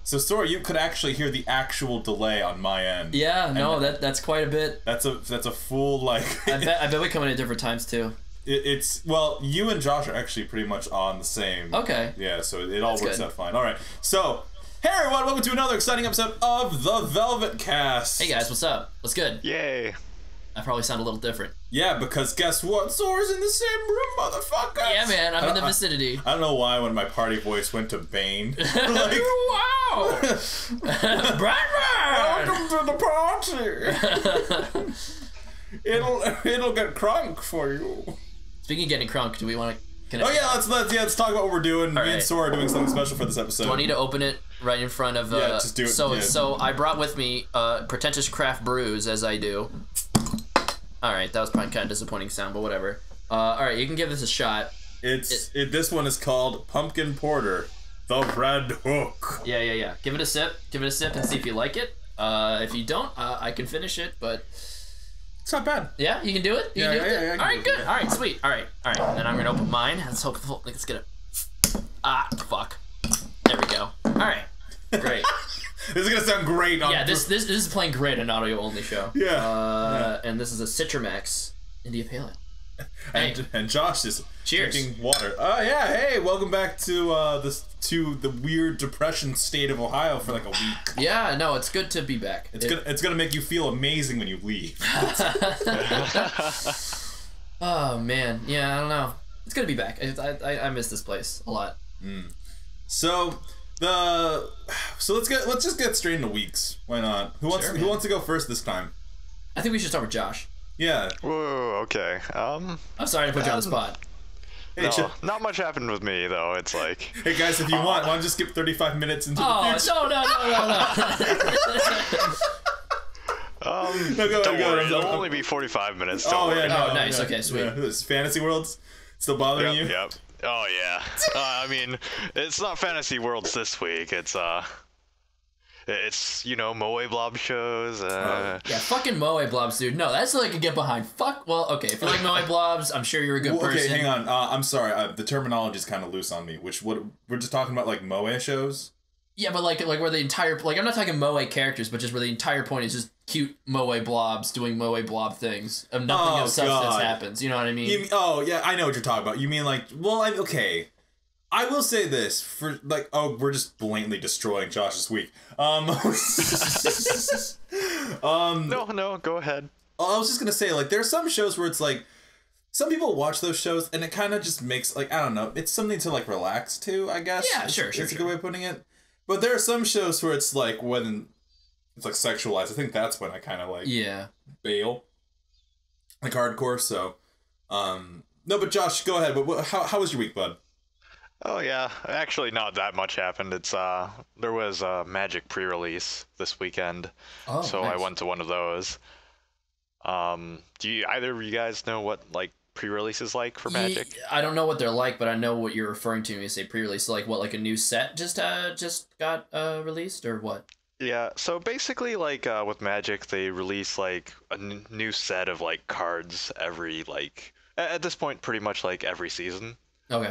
So, Sora, you could actually hear the actual delay on my end. Yeah, no, that's quite a bit. That's a full, like... I bet we come in at different times, too. It's, well, you and Josh are actually pretty much on the same... Okay. Yeah, so it all works out fine. All right, so... Hey everyone, welcome to another exciting episode of The Velvet Cast. Hey guys, what's up? What's good? Yay. I probably sound a little different. Yeah, because guess what? Sora's in the same room, motherfucker. Yeah, man, I'm in the vicinity. I don't know why when my party voice went to Bane. Like, wow! Batman! Welcome to the party! It'll get crunk for you. Speaking of getting crunk, do we want to... Oh yeah, let's talk about what we're doing. Me and Sora are doing something special for this episode. Do I need to open it right in front of? Yeah, just do it. So I brought with me Pretentious Craft Brews, as I do. All right, that was probably kind of disappointing sound, but whatever. All right, you can give this a shot. This one is called Pumpkin Porter, the Red Hook. Yeah. Give it a sip. Give it a sip and see if you like it. If you don't, I can finish it, but. It's not bad. Yeah, you can do it? Yeah. All right, good. All right, sweet. All right. And then I'm going to open mine. Let's get it. Ah, fuck. There we go. All right. Great. This is going to sound great. Yeah, this is playing great on audio-only show. Yeah. And this is a Citromax India Pale Ale. And Josh is Cheers. drinking water. Oh, yeah. Hey, welcome back to the weird depression state of Ohio for like a week. Yeah, no, it's good to be back. It's gonna make you feel amazing when you leave. Oh man, yeah, I don't know. It's good to be back. I miss this place a lot. So let's just get straight into weeks. Why not? Who wants to go first this time? I think we should start with Josh. Yeah. Whoa, okay. I'm sorry to put you on the spot. Hey, no, not much happened with me though. It's like, hey guys, if you want to just skip 35 minutes into the future? No. Don't worry, it'll only be 45 minutes. Don't worry. Nice. Okay, sweet. Yeah. This Fantasy Worlds still bothering you? Yep. Oh yeah. I mean, it's not Fantasy Worlds this week. It's Moe Blob shows. Yeah, fucking Moe Blobs, dude. No, that's what I could get behind. Fuck. Well, okay. If you like Moe Blobs, I'm sure you're a good person. Okay, hang on. I'm sorry. The terminology is kind of loose on me. We're just talking about like Moe shows. Yeah, but like where the entire I'm not talking Moe characters, but just where the entire point is just cute Moe Blobs doing Moe Blob things of nothing of substance happens. You know what I mean? Yeah, I know what you're talking about. You mean like, well, okay. I will say this for like, we're just blatantly destroying Josh's week. No, go ahead. I was just gonna say, like, there are some shows where it's like, some people watch those shows and it kind of just makes, like, I don't know, it's something to like relax to, I guess. Yeah, sure. It's a good way of putting it. But there are some shows where it's like when it's like sexualized. I think that's when I kind of like bail, like hardcore. So, no, but Josh, go ahead. But how was your week, bud? Oh yeah, actually not that much happened. It's there was a Magic pre-release this weekend, so nice. I went to one of those. Do you either of you guys know what like pre-releases like for Magic? I don't know what they're like, but I know what you're referring to when you say pre-release. Like what, like a new set just got released or what? Yeah, so basically like with Magic they release like a new set of like cards every like at this point pretty much like every season. Okay.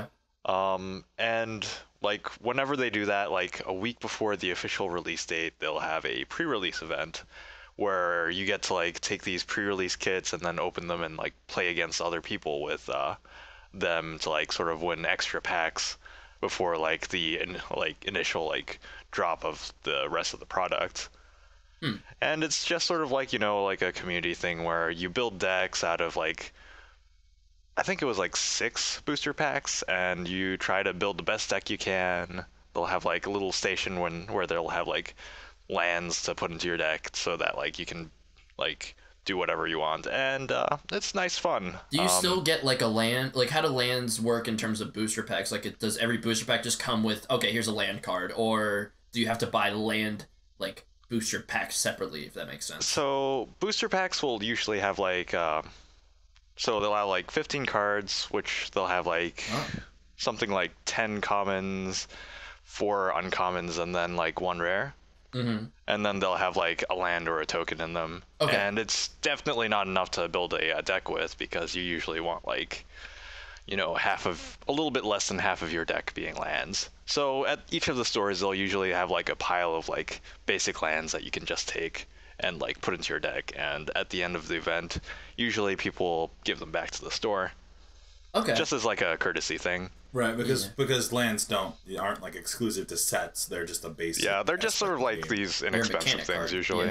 And like whenever they do that, like a week before the official release date, they'll have a pre-release event where you get to like take these pre-release kits and then open them and like play against other people with them to like sort of win extra packs before like the initial like drop of the rest of the product. And it's just sort of like, like a community thing where you build decks out of like I think it was like 6 booster packs, and you try to build the best deck you can. They'll have like a little station where they'll have like lands to put into your deck so that like you can like do whatever you want, and it's nice fun. Do you still get like a land? Like how do lands work in terms of booster packs? Like does every booster pack just come with here's a land card, or do you have to buy land like booster packs separately, if that makes sense? So booster packs will usually have like so they'll have like 15 cards, which they'll have like something like 10 commons, 4 uncommons, and then like 1 rare. And then they'll have like a land or a token in them. And it's definitely not enough to build a deck with, because you usually want like, you know, a little bit less than half of your deck being lands. So at each of the stores, they'll usually have like a pile of like basic lands that you can just take and like put into your deck. And at the end of the event, usually people give them back to the store. Okay. Just as like a courtesy thing. Right, because lands aren't like exclusive to sets. They're just a basic. Yeah, they're just sort of like these inexpensive things usually.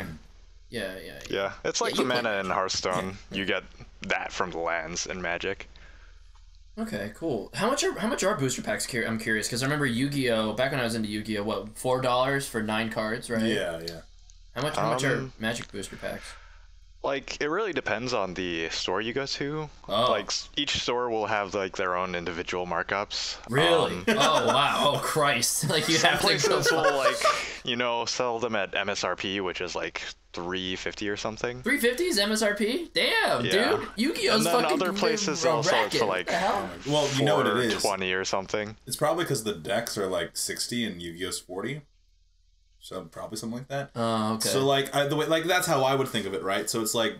Yeah. It's like the mana in Hearthstone. You get that from the lands in Magic. Okay, cool. How much are booster packs? I'm curious because I remember Yu-Gi-Oh. Back when I was into Yu-Gi-Oh, what, $4 for 9 cards, right? Yeah. How much are Magic booster packs? Like, it really depends on the store you go to. Oh. Like, each store will have like their own individual markups. Really? Oh wow! Oh Christ! Like you have places will like, you know, sell them at MSRP, which is like $3.50 or something. $3.50 is MSRP? Damn, dude! Yu-Gi-Oh's fucking. fucking And then other places they'll sell it for like well, you know what it is, $20 or something. It's probably because the decks are like 60 and Yu-Gi-Oh's 40. So probably something like that. Oh, okay. So like the way, like that's how I would think of it, right? So it's like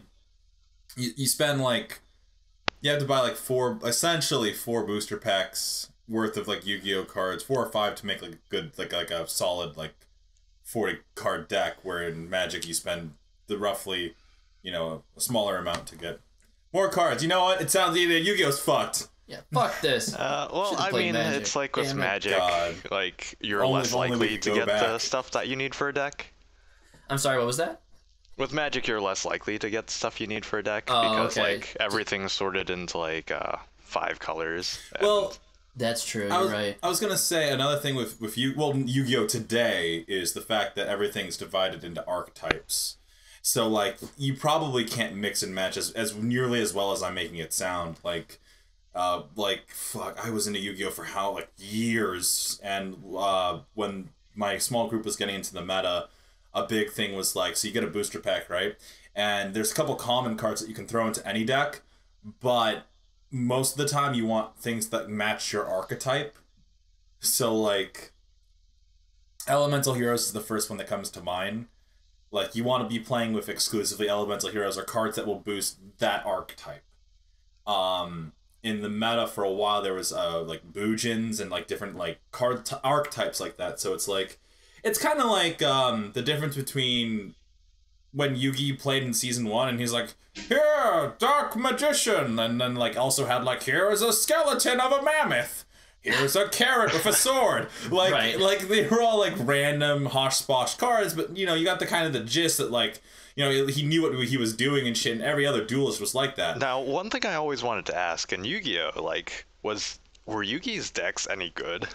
you spend like you have to buy like essentially four booster packs worth of like Yu-Gi-Oh cards, 4 or 5 to make like a good like a solid like 40 card deck. Where in Magic you spend the roughly, you know, a smaller amount to get more cards. You know what? It sounds either Yu-Gi-Oh's fucked. Yeah, fuck this. Well, I mean, Magic. It's like with Magic, like you're less likely to get the stuff that you need for a deck. I'm sorry, what was that? With Magic, you're less likely to get the stuff you need for a deck because like everything's sorted into like 5 colors. Well, that's true. You're right. I was gonna say another thing with Yu-Gi-Oh today is the fact that everything's divided into archetypes. So like you probably can't mix and match as nearly as well as I'm making it sound. Like fuck, I was into Yu-Gi-Oh for years, and when my small group was getting into the meta, a big thing was like, so you get a booster pack, right? And there's a couple common cards that you can throw into any deck, but most of the time you want things that match your archetype. So like Elemental Heroes is the first one that comes to mind. Like you want to be playing with exclusively Elemental Heroes or cards that will boost that archetype. In the meta for a while there was like Boojins and like different like archetypes like that. So it's like it's kind of like the difference between when Yugi played in season 1 and he's like, here, Dark Magician, and then like also had like, here is a skeleton of a mammoth, here's a carrot with a sword. Like right. Like they were all like random hosh-posh cards, but you know, you got the kind of the gist that like, you know, he knew what he was doing and shit, and every other duelist was like that. Now, one thing I always wanted to ask, in Yu-Gi-Oh, like, were Yugi's decks any good?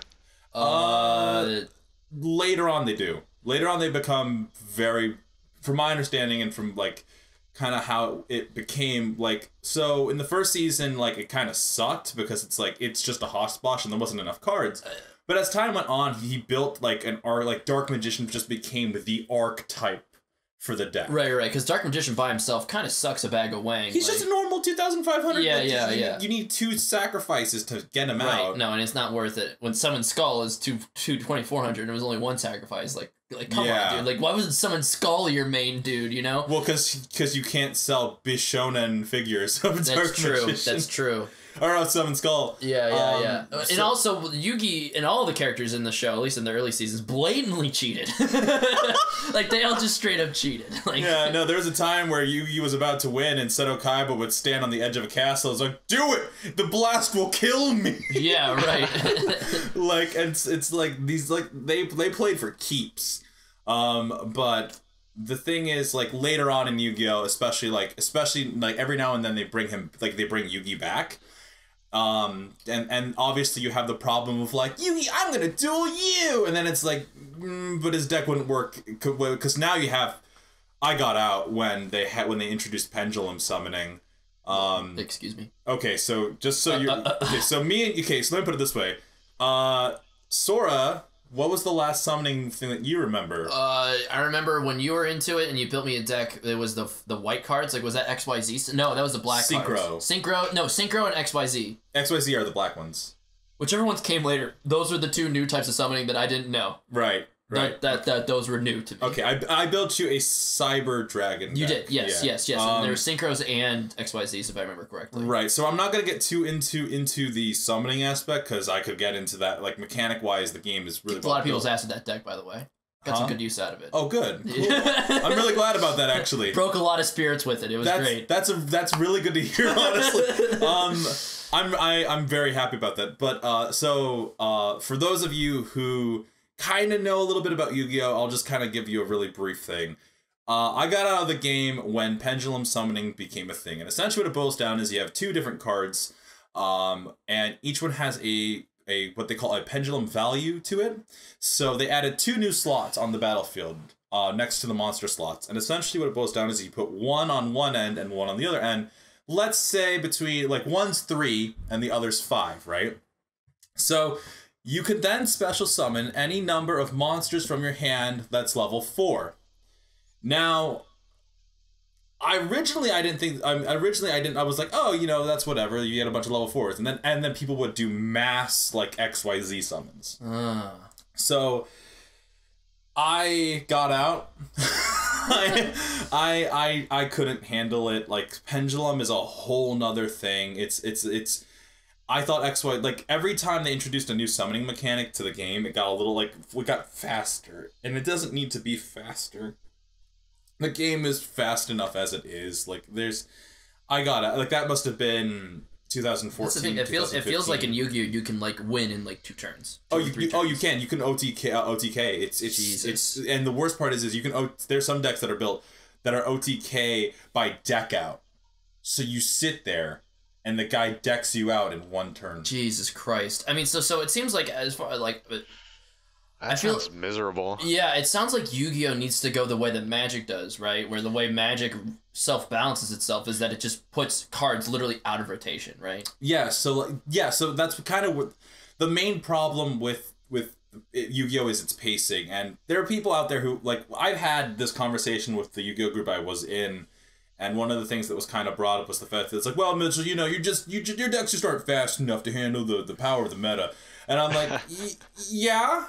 Later on they do. Later on they become very, from my understanding and from like kind of how it became, like, so in the first season, like, it kind of sucked because it's like, it's just a hosh-posh and there wasn't enough cards. But as time went on, he built like like Dark Magician just became the archetype for the deck. Right, because Dark Magician by himself kind of sucks a bag of wang. He's just a normal 2,500. Yeah. You need 2 sacrifices to get him out. No, and it's not worth it. When Summon Skull is 2,400 and it was only 1 sacrifice, like come on, dude. Like, why wasn't Summon Skull your main dude, you know? Well, because you can't sell Bishonen figures of Dark Magician. That's true. Or Summon Skull. Yeah. And also, Yugi and all the characters in the show, at least in the early seasons, blatantly cheated. Like, they all just straight up cheated. Like, yeah, no, there was a time where Yugi was about to win and Seto Kaiba would stand on the edge of a castle. It's like, do it! The blast will kill me! Yeah, right. Like, it's like, these, like, they played for keeps. But the thing is, like, later on in Yu-Gi-Oh, especially every now and then they bring Yugi back. And obviously you have the problem of like, Yugi, I'm gonna duel you, and then it's like, but his deck wouldn't work because now you have, I got out when they introduced pendulum summoning. Excuse me. Okay, so just so you okay, so let me put it this way, Sora. What was the last summoning thing that you remember? I remember when you were into it and you built me a deck. It was the white cards. Like, was that XYZ? No, that was the black cards. Synchro and XYZ. XYZ are the black ones. Whichever ones came later. Those are the 2 new types of summoning that I didn't know. Right. Right. Those were new to me. Okay, I built you a Cyber Dragon deck. You did, yes. And there were Synchros and XYZs, if I remember correctly. Right, so I'm not going to get too into the summoning aspect, because I could get into that. Like, mechanic-wise, the game is really a lot of people's ass in that deck, by the way. Got some good use out of it. Oh, good. Cool. I'm really glad about that, actually. Broke a lot of spirits with it. It was great. That's really good to hear, honestly. I'm very happy about that. But for those of you who kind of know a little bit about Yu-Gi-Oh, I'll just kind of give you a really brief thing. I got out of the game when Pendulum Summoning became a thing, and essentially what it boils down is you have 2 different cards, and each one has a what they call a pendulum value to it. So they added 2 new slots on the battlefield next to the monster slots, and essentially what it boils down is you put 1 on one end and 1 on the other end. Let's say between, like, one's 3 and the other's 5, right? So you could then special summon any number of monsters from your hand that's level 4. Now, I was like, oh, you know, that's whatever. You get a bunch of level 4s, and then people would do mass, like, XYZ summons. So I got out. I couldn't handle it. Like, Pendulum is a whole nother thing. It's I thought XY, like, every time they introduced a new summoning mechanic to the game, it got a little, like, it got faster. And it doesn't need to be faster. The game is fast enough as it is. Like, that must have been 2014. That's the thing. It feels like in Yu-Gi-Oh you can, like, win in, like, 2 turns. You can. You can OTK. It's and the worst part is you can there's some decks that are built that are OTK by deck out. So you sit there and the guy decks you out in 1 turn. Jesus Christ. I mean, so it seems like, as far like, that sounds miserable. Yeah, it sounds like Yu-Gi-Oh needs to go the way that Magic does, right? Where the way Magic self-balances itself is that it just puts cards literally out of rotation, right? Yeah, so that's kind of what the main problem with Yu-Gi-Oh is its pacing. And there are people out there who, like, I've had this conversation with the Yu-Gi-Oh group I was in, and one of the things that was kind of brought up was the fact that it's like, well, Mitchell, you know, your decks just aren't fast enough to handle the power of the meta. And I'm like, yeah,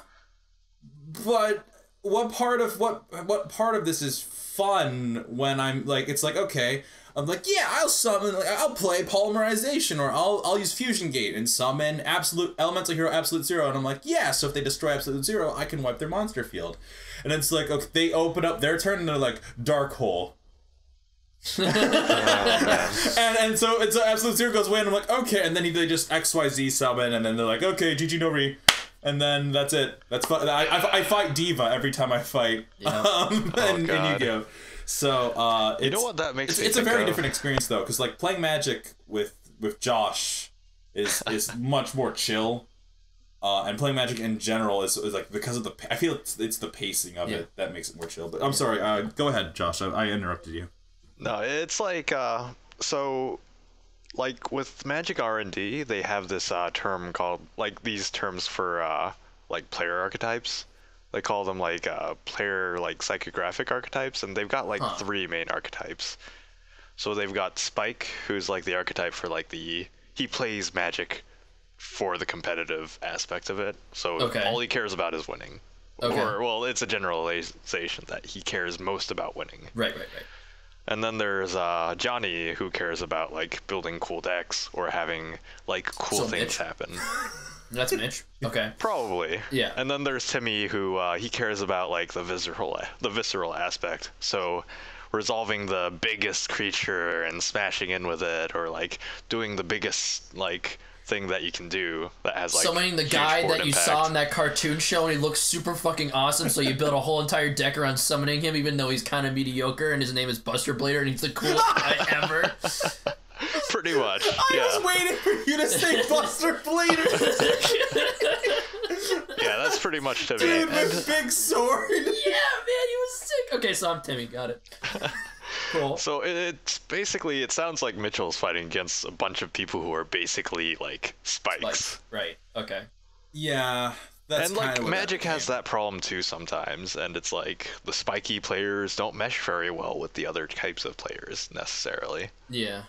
but what part of this is fun when I'm like, it's like, okay, I'm like, yeah, I'll summon, like, I'll play Polymerization, or I'll use Fusion Gate and summon Elemental Hero Absolute Zero, and I'm like, yeah, so if they destroy Absolute Zero, I can wipe their monster field. And it's like, okay, they open up their turn and they're like, Dark Hole. and so it's Absolute Zero goes away, and I'm like, okay, and then they just XYZ summon, and then they're like, okay, GG no re, and then that's it. That's fun. I fight Diva every time I fight in Yu-Gi-Oh. So you know what that makes me it's a very different experience though, because, like, playing Magic with Josh is much more chill, and playing Magic in general is like, because of I feel it's the pacing of it that makes it more chill. But I'm sorry, go ahead, Josh. I interrupted you. No, it's like, so, like, with Magic R&D, they have this term called, like, these terms for, like, player archetypes. They call them, like, player, like, psychographic archetypes, and they've got, like, 3 main archetypes. So they've got Spike, who's, like, the archetype for, like, he plays Magic for the competitive aspect of it. So all he cares about is winning. Or, well, it's a generalization that he cares most about winning. Right. And then there's Johnny, who cares about, like, building cool decks or having, like, cool things happen. That's Mitch. Okay. Probably. Yeah. And then there's Timmy, who he cares about, like, the visceral aspect. So resolving the biggest creature and smashing in with it, or, like, doing the biggest, like, thing that you can do that has, like, summoning the guy that you saw in that cartoon show, and he looks super fucking awesome, so you build a whole entire deck around summoning him, even though he's kind of mediocre, and his name is Buster Blader, and he's the coolest guy ever. Pretty much. I was waiting for you to say Buster Blader. Yeah, that's pretty much Timmy. Dude with big sword. Yeah, man, he was sick. Okay, so I'm Timmy. Got it. Cool. So it's basically, it sounds like Mitchell's fighting against a bunch of people who are basically, like, spikes. Right. Okay. Yeah. That's and, like, Magic has that problem too sometimes, and it's like the spiky players don't mesh very well with the other types of players necessarily. Yeah.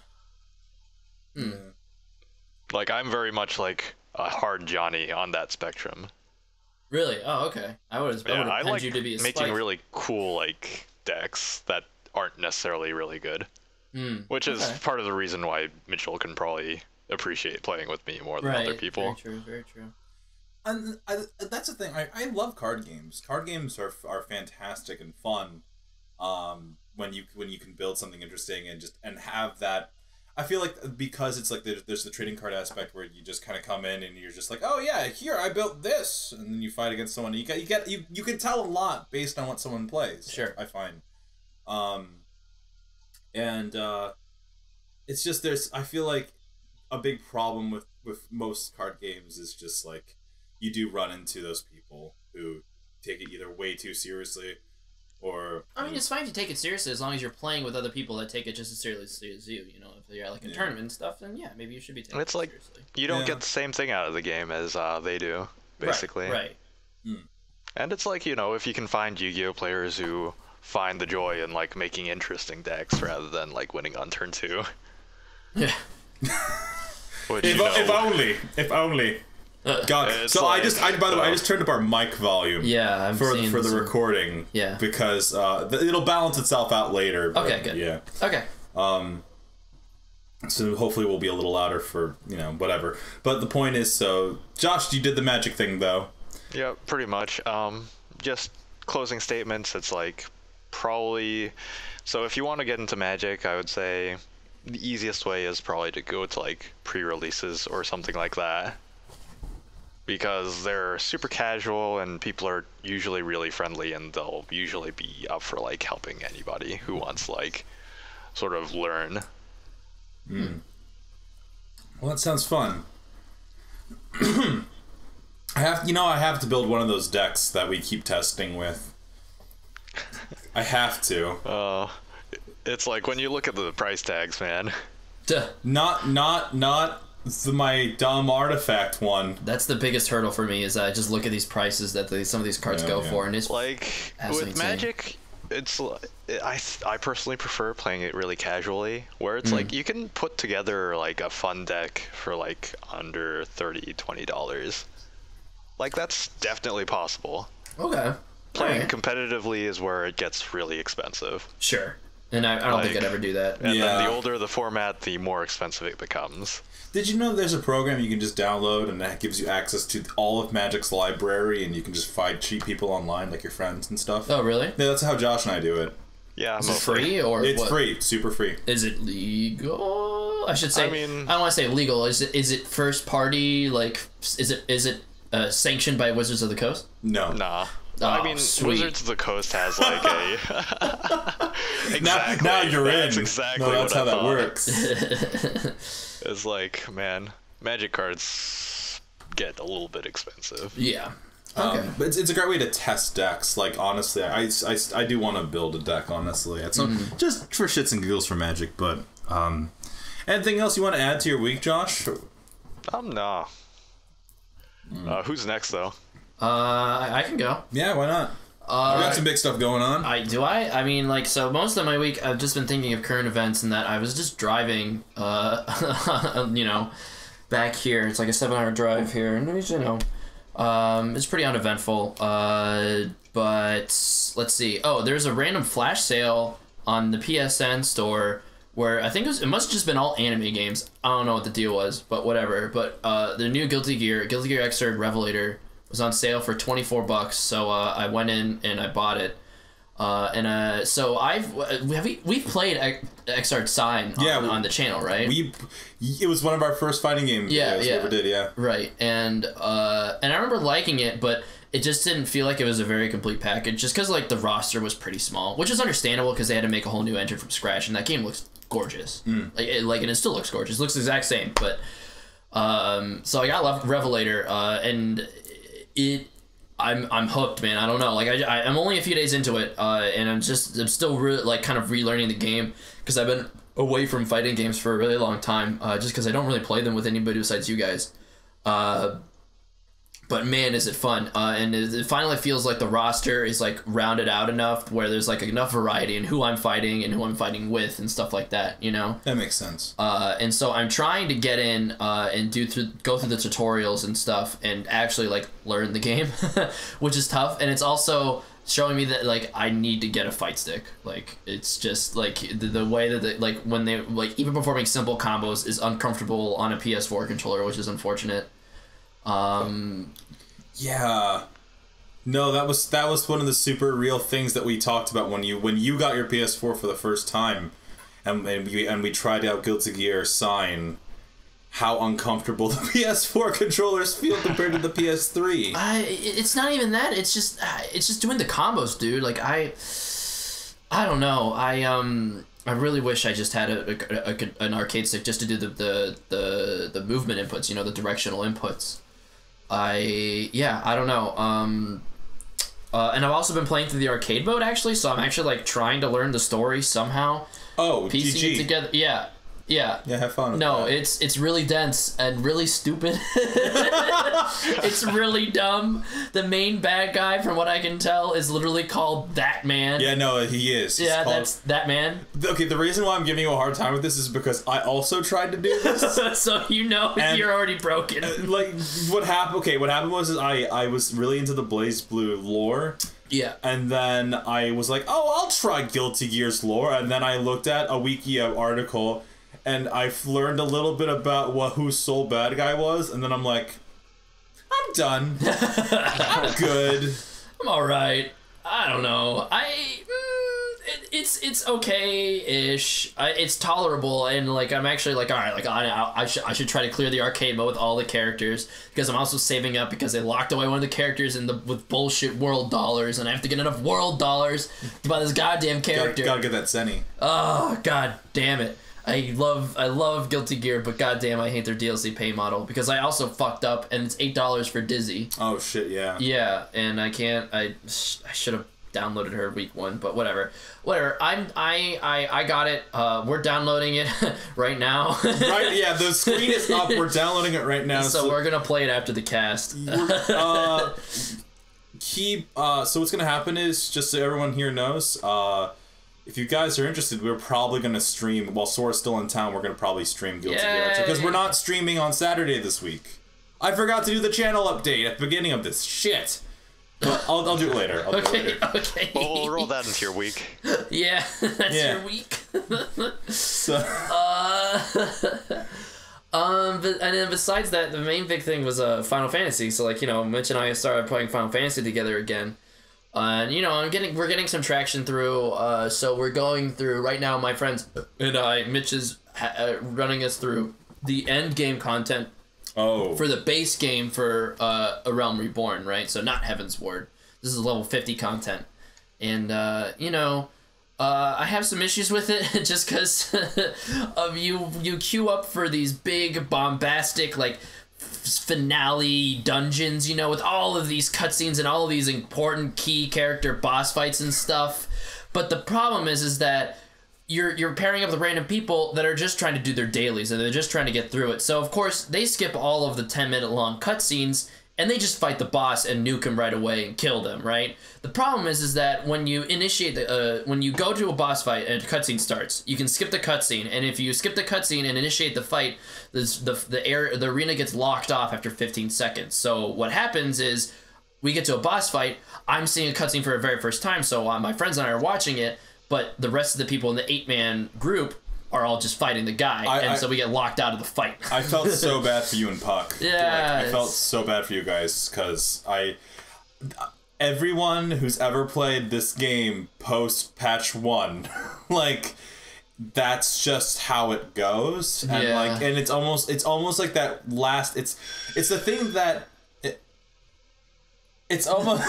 Like, I'm very much like a hard Johnny on that spectrum. Really? Oh, okay. I would I like you to be a making Spike. really cool like decks that aren't necessarily really good. Which is part of the reason why Mitchell can probably appreciate playing with me more than other people. Very true, very true. And that's the thing. I love card games. Card games are fantastic and fun. When you can build something interesting and have that. I feel like because it's like there's the trading card aspect where you just kind of come in and you're just like, oh yeah, here I built this, and then you fight against someone. You can tell a lot based on what someone plays. Sure, I find. It's just I feel like a big problem with most card games is just like you do run into those people who take it either way too seriously or... I mean, it's fine if you take it seriously as long as you're playing with other people that take it just as seriously as you. You know, if you're like a tournament and stuff, then yeah, maybe you should be taking it seriously. You don't get the same thing out of the game as they do, basically. Right. And it's like, you know, if you can find Yu-Gi-Oh players who find the joy in like making interesting decks rather than like winning on turn 2. Yeah. Which, if only. God. So like, by the way, I just turned up our mic volume. Yeah, for the recording. Yeah. Because it'll balance itself out later. But, okay. Good. Yeah. Okay. So hopefully we'll be a little louder for whatever. But the point is, so Josh, you did the magic thing though. Yeah, pretty much. Just closing statements. It's like probably. So if you want to get into Magic, I would say the easiest way is probably to go to like pre-releases or something like that. Because they're super casual and people are usually really friendly and they'll usually be up for like helping anybody who wants like sort of learn. Well, that sounds fun. I have to build one of those decks that we keep testing with. I have to. It's like when you look at the price tags, man. Duh. Not my dumb artifact one. That's the biggest hurdle for me is I just look at these prices that some of these cards go for, and it's like with insane. Magic. It's I personally prefer playing it really casually, where it's like you can put together like a fun deck for like under $30-$20. Like that's definitely possible. Okay. Playing competitively is where it gets really expensive. Sure. And I don't think I'd ever do that. And then the older the format, the more expensive it becomes. Did you know there's a program you can just download and that gives you access to all of Magic's library and you can just find cheap people online, like your friends and stuff? Oh, really? Yeah, that's how Josh and I do it. Yeah, is it free or it's free, super free. Is it legal? I should say. I mean, I don't want to say legal. Is it first party? Like, is it sanctioned by Wizards of the Coast? No. Nah. Oh, I mean, sweet. Wizards of the Coast has like a. Exactly. Now you're that's in. Exactly. No, that's what how I that thought. works. It's like, man, Magic cards get a little bit expensive. Yeah. Okay. But it's a great way to test decks. Like, honestly, I do want to build a deck, honestly. It's just for shits and giggles for Magic, but anything else you want to add to your week, Josh? Nah. Who's next, though? I can go. Yeah, why not? I got some big stuff going on. I mean, like, so most of my week I've just been thinking of current events and that I was just driving, back here. It's like a 7-hour drive here, and it's pretty uneventful. But let's see. Oh, there's a random flash sale on the PSN store where I think it must have just been all anime games. I don't know what the deal was, but whatever. But the new Guilty Gear Xrd Revelator was on sale for $24, so I went in and I bought it. So we've played Xrd Sign on the channel, right? It was one of our first fighting games. We ever did, yeah. Right, and I remember liking it, but it just didn't feel like it was a very complete package, just because like the roster was pretty small, which is understandable because they had to make a whole new engine from scratch, and that game looks gorgeous. And it still looks gorgeous. It looks the exact same, but so I got Revelator, and I'm hooked, man. I don't know. Like I'm only a few days into it, and I'm still like kind of relearning the game because I've been away from fighting games for a really long time, just because I don't really play them with anybody besides you guys. But man, is it fun. And it finally feels like the roster is like rounded out enough where there's like enough variety in who I'm fighting and who I'm fighting with and stuff like that, you know? That makes sense. And so I'm trying to get in and go through the tutorials and stuff and actually like learn the game, which is tough. And it's also showing me that like I need to get a fight stick. Like it's just like the way that like when they like even performing simple combos is uncomfortable on a PS4 controller, which is unfortunate. Yeah. No, that was one of the super real things that we talked about when you got your PS4 for the first time, and we tried out Guilty Gear Sign. How uncomfortable the PS4 controllers feel compared to the PS3. It's not even that. It's just doing the combos, dude. Like I don't know. I really wish I just had an arcade stick just to do the movement inputs. You know, the directional inputs. I don't know. And I've also been playing through the arcade mode actually, so I'm actually like trying to learn the story somehow. Oh, piecing it together. Yeah. Yeah, have fun with No, that. it's really dense and really stupid. It's really dumb. The main bad guy, from what I can tell, is literally called That Man. Yeah, no, he is. That's That Man. Okay, the reason why I'm giving you a hard time with this is because I also tried to do this. So you know you're already broken. Like, what happened? Okay, what happened was I was really into the BlazBlue lore. Yeah. And then I was like, oh, I'll try Guilty Gear's lore. And then I looked at a wiki article, and I've learned a little bit about who Soul Bad Guy was, and then I'm like, I'm done. I'm good. I'm alright. I don't know. It's okay-ish. It's tolerable, and like I'm actually like, all right, like I should try to clear the arcade mode with all the characters, because I'm also saving up because they locked away one of the characters with bullshit world dollars, and I have to get enough world dollars to buy this goddamn character. Gotta get that Zenny. Oh god damn it. I love Guilty Gear, but goddamn, I hate their DLC pay model, because I also fucked up and it's $8 for Dizzy. Oh shit, yeah. Yeah, and I can't. I should have downloaded her week 1, but whatever. I got it. We're downloading it right now. Right, yeah. The screen is up. We're downloading it right now. So we're gonna play it after the cast. So what's gonna happen is, just so everyone here knows, if you guys are interested, we're probably going to stream, while Sora's still in town, we're going to probably stream Guilty Gear, because we're not streaming on Saturday this week. I forgot to do the channel update at the beginning of this. Shit. But I'll do it later. Okay. We'll roll that into your week. Yeah, that's your week. So. And then besides that, the main big thing was Final Fantasy. So like, you know, Mitch and I started playing Final Fantasy together again. And you know, we're getting some traction through. So we're going through right now. My friends and I, Mitch is running us through the end game content. Oh. For the base game for A Realm Reborn, right? So not Heaven's Ward. This is level 50 content, and you know, I have some issues with it just because of you queue up for these big bombastic like finale dungeons, you know, with all of these cutscenes and all of these important key character boss fights and stuff. But the problem is that you're pairing up with random people that are just trying to do their dailies, and they're just trying to get through it. So of course they skip all of the 10-minute long cutscenes, and they just fight the boss and nuke him right away and kill them, right? The problem is that when you initiate when you go to a boss fight and a cutscene starts, you can skip the cutscene, and if you skip the cutscene and initiate the fight, the arena gets locked off after 15 seconds. So what happens is, we get to a boss fight, I'm seeing a cutscene for the very first time, so my friends and I are watching it, but the rest of the people in the 8-man group are all just fighting the guy, so we get locked out of the fight. I felt so bad for you and Puck. Yeah. Like, I felt so bad for you guys, because everyone who's ever played this game post patch 1, like, that's just how it goes. And and it's almost like that last, it's the thing that it's almost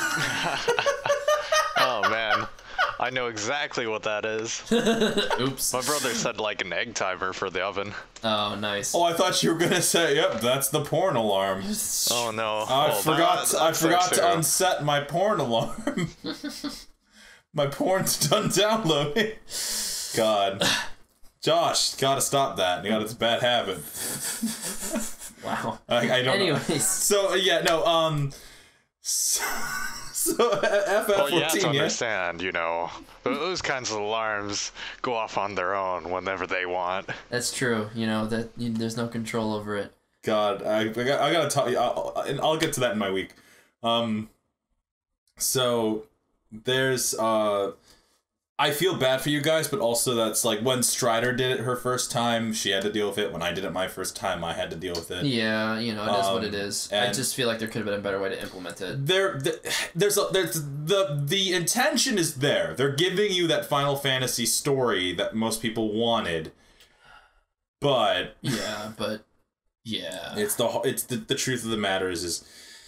Oh man, I know exactly what that is. Oops. My brother said like an egg timer for the oven. Oh, nice. Oh, I thought you were gonna say, "Yep, that's the porn alarm." Oh no! I forgot to unset my porn alarm. My porn's done downloading. God, Josh, gotta stop that. It's a bad habit. Wow. I don't Anyways. know. So, yeah, no, so FF14, well, you have to understand, you know, those kinds of alarms go off on their own whenever they want. That's true. You know, there's no control over it. God, I gotta tell you, I'll get to that in my week. So there's I feel bad for you guys, but also that's like when Strider did it her first time, she had to deal with it. When I did it my first time, I had to deal with it. Yeah, you know, it is what it is. I just feel like there could have been a better way to implement it. There's the intention is there. They're giving you that Final Fantasy story that most people wanted, but yeah, it's the truth of the matter is.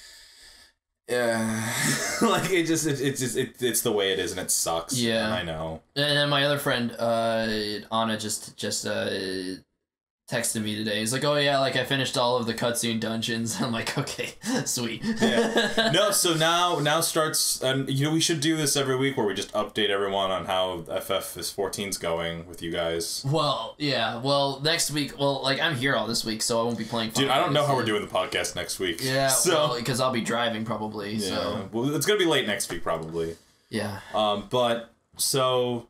Yeah, like it's the way it is, and it sucks. Yeah, I know. And then my other friend, Anna, just texted me today. He's like, "Oh yeah, like I finished all of the cutscene dungeons." I'm like, "Okay, sweet." Yeah. No, so now starts, and you know we should do this every week where we just update everyone on how FF14's going with you guys. Well, yeah. Well, next week. Well, like I'm here all this week, so I won't be playing. Dude, I don't know how we're doing the podcast next week. Yeah, so because I'll be driving probably. Yeah. So well, it's gonna be late next week probably. Yeah. But so.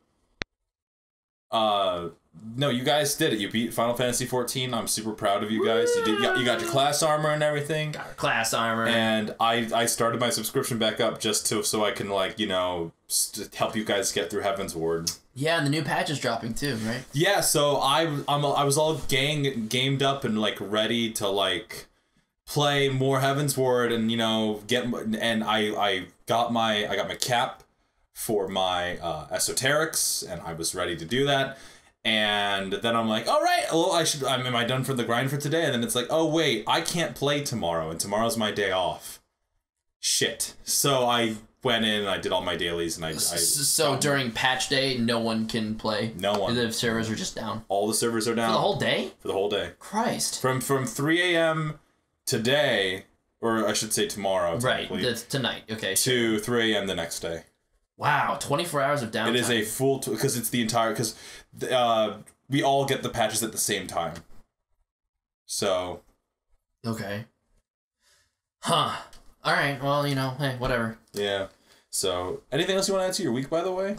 No, you guys did it. You beat Final Fantasy 14. I'm super proud of you guys. You got your class armor and everything. Got our class armor. And I started my subscription back up just so I can like, you know, help you guys get through Heaven's Ward. Yeah, and the new patch is dropping too, right? Yeah, so I was all gamed up and like ready to like play more Heaven's Ward and you know I got my cap for my esoterics and I was ready to do that. And then I'm like, all right, well, am I done for the grind for today? And then it's like, oh, wait, I can't play tomorrow, and tomorrow's my day off. Shit. So I went in and I did all my dailies, and So during patch day, no one can play? No one. The servers are just down? All the servers are down. For the whole day? For the whole day. Christ. From 3 a.m. today, or I should say tomorrow. Right, tonight, okay. To 3 a.m. the next day. Wow, 24 hours of downtime. It is a full... Because it's the entire... Because we all get the patches at the same time. So... Okay. Huh. Alright, well, you know, hey, whatever. Yeah. So, anything else you want to add to your week, by the way?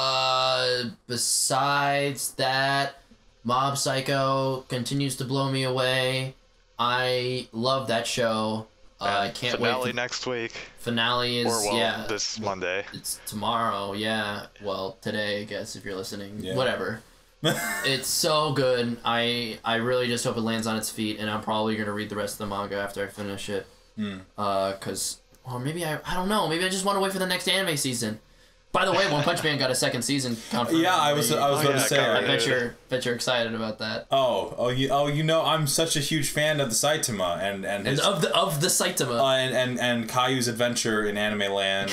Besides that, Mob Psycho continues to blow me away. I love that show. I can't wait. Finale next week. Finale is this Monday. It's tomorrow. Yeah. Well, today, I guess if you're listening. Yeah. Whatever. It's so good. I really just hope it lands on its feet, and I'm probably gonna read the rest of the manga after I finish it. Cause maybe I don't know. Maybe I just want to wait for the next anime season. By the way, One Punch Man got a second season confirmed. Yeah, I was about to say. I bet you're excited about that. You know, I'm such a huge fan of the Saitama and of the Saitama and Caillou's adventure in Anime Land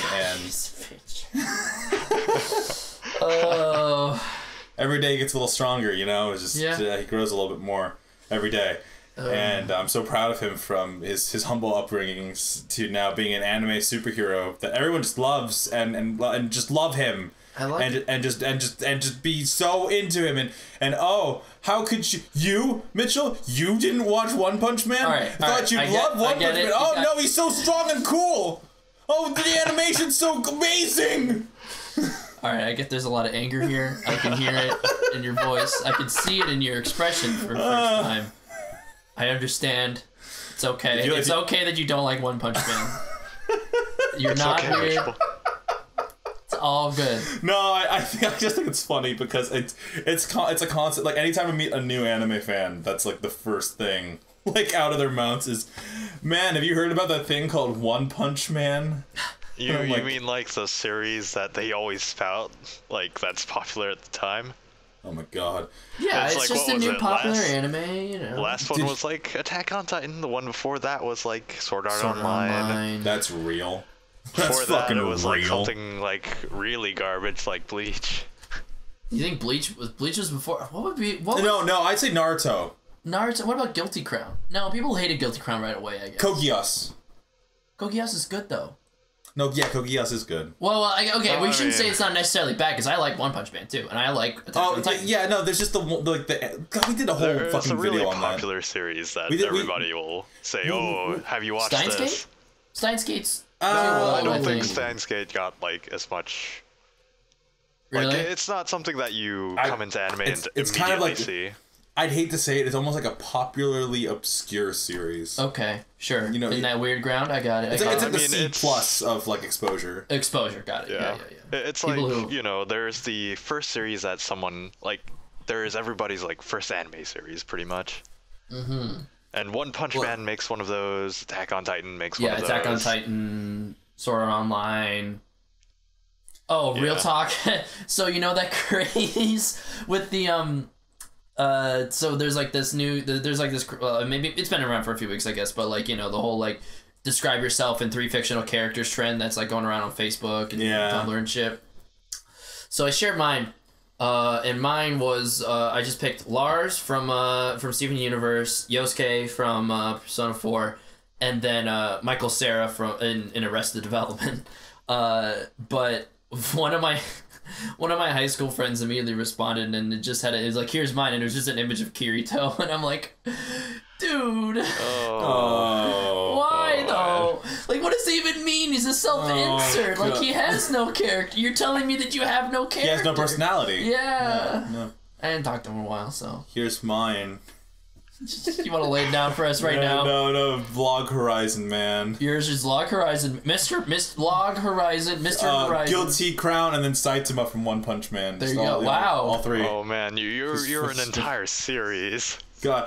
every day he gets a little stronger. You know, it's just he grows a little bit more every day. And I'm so proud of him from his humble upbringings to now being an anime superhero that everyone just loves and just love him. I like and just be so into him and how could you Mitchell, you didn't watch One Punch Man? I thought you'd love One Punch Man. Oh no, he's so strong and cool. Oh, the animation's so amazing. Alright, I get there's a lot of anger here. I can hear it in your voice. I can see it in your expression for the first time. I understand. It's okay. It's okay that you don't like One Punch Man. You're not weird. It's all good. No, I just think it's funny because it's a concept. Like anytime I meet a new anime fan, that's like the first thing like out of their mouths is, man, have you heard about that thing called One Punch Man? You mean like the series that they always spout, like that's popular at the time? Oh my god. Yeah, it's like, just a new popular anime, you know. The last one was like Attack on Titan. The one before that was like Sword Art Online. That's real. Before that, it was like something like really garbage, like Bleach. You think Bleach was before? No, I'd say Naruto. Naruto. What about Guilty Crown? No, people hated Guilty Crown right away. I guess. Kogias. Kogias is good though. No, yeah, Code Geass is good. Well, we shouldn't say it's not necessarily bad because I like One Punch Man too, and I like. Yeah, no, there's just God, we did a whole fucking really video on that. It's a really popular series that everybody will say, "Oh, have you watched Steins this?" Gate? Steins Gate's. I don't think Steins Gate got like as much. Really? Like, it's not something that you come into anime and immediately kind of like, see. I'd hate to say it, it's almost like a popularly obscure series. Okay, sure. In that weird ground, I got it. It's like the C plus of like exposure. Exposure, got it. Yeah. It's people like, there's the first series that someone, like, there's everybody's, like, first anime series, pretty much. Mm-hmm. And One Punch Man makes one of those, Attack on Titan makes one of those. Yeah, Attack on Titan, Sword Art Online. Oh, real talk. So, that craze with the, so there's like this maybe it's been around for a few weeks, I guess, but like, the whole like describe yourself in 3 fictional characters trend that's like going around on Facebook and Tumblr and shit. So I shared mine, and mine was I just picked Lars from Steven Universe, Yosuke from Persona 4, and then Michael Cera from in Arrested Development. But one of my high school friends immediately responded, and it was like, here's mine, and it was just an image of Kirito, and I'm like, dude, why though? Like, what does it even mean? He's a self-insert. Like, he has no character. You're telling me that you have no character. He has no personality. Yeah. No. I hadn't talked to him in a while, so. Here's mine. You want to lay it down for us now? No, Vlog Horizon, man. Yours is Log Horizon, Log Horizon, Mr. Horizon. Guilty Crown, and then Saitama from One Punch Man. There you go. Wow. All 3. Oh man, you're an entire series. God,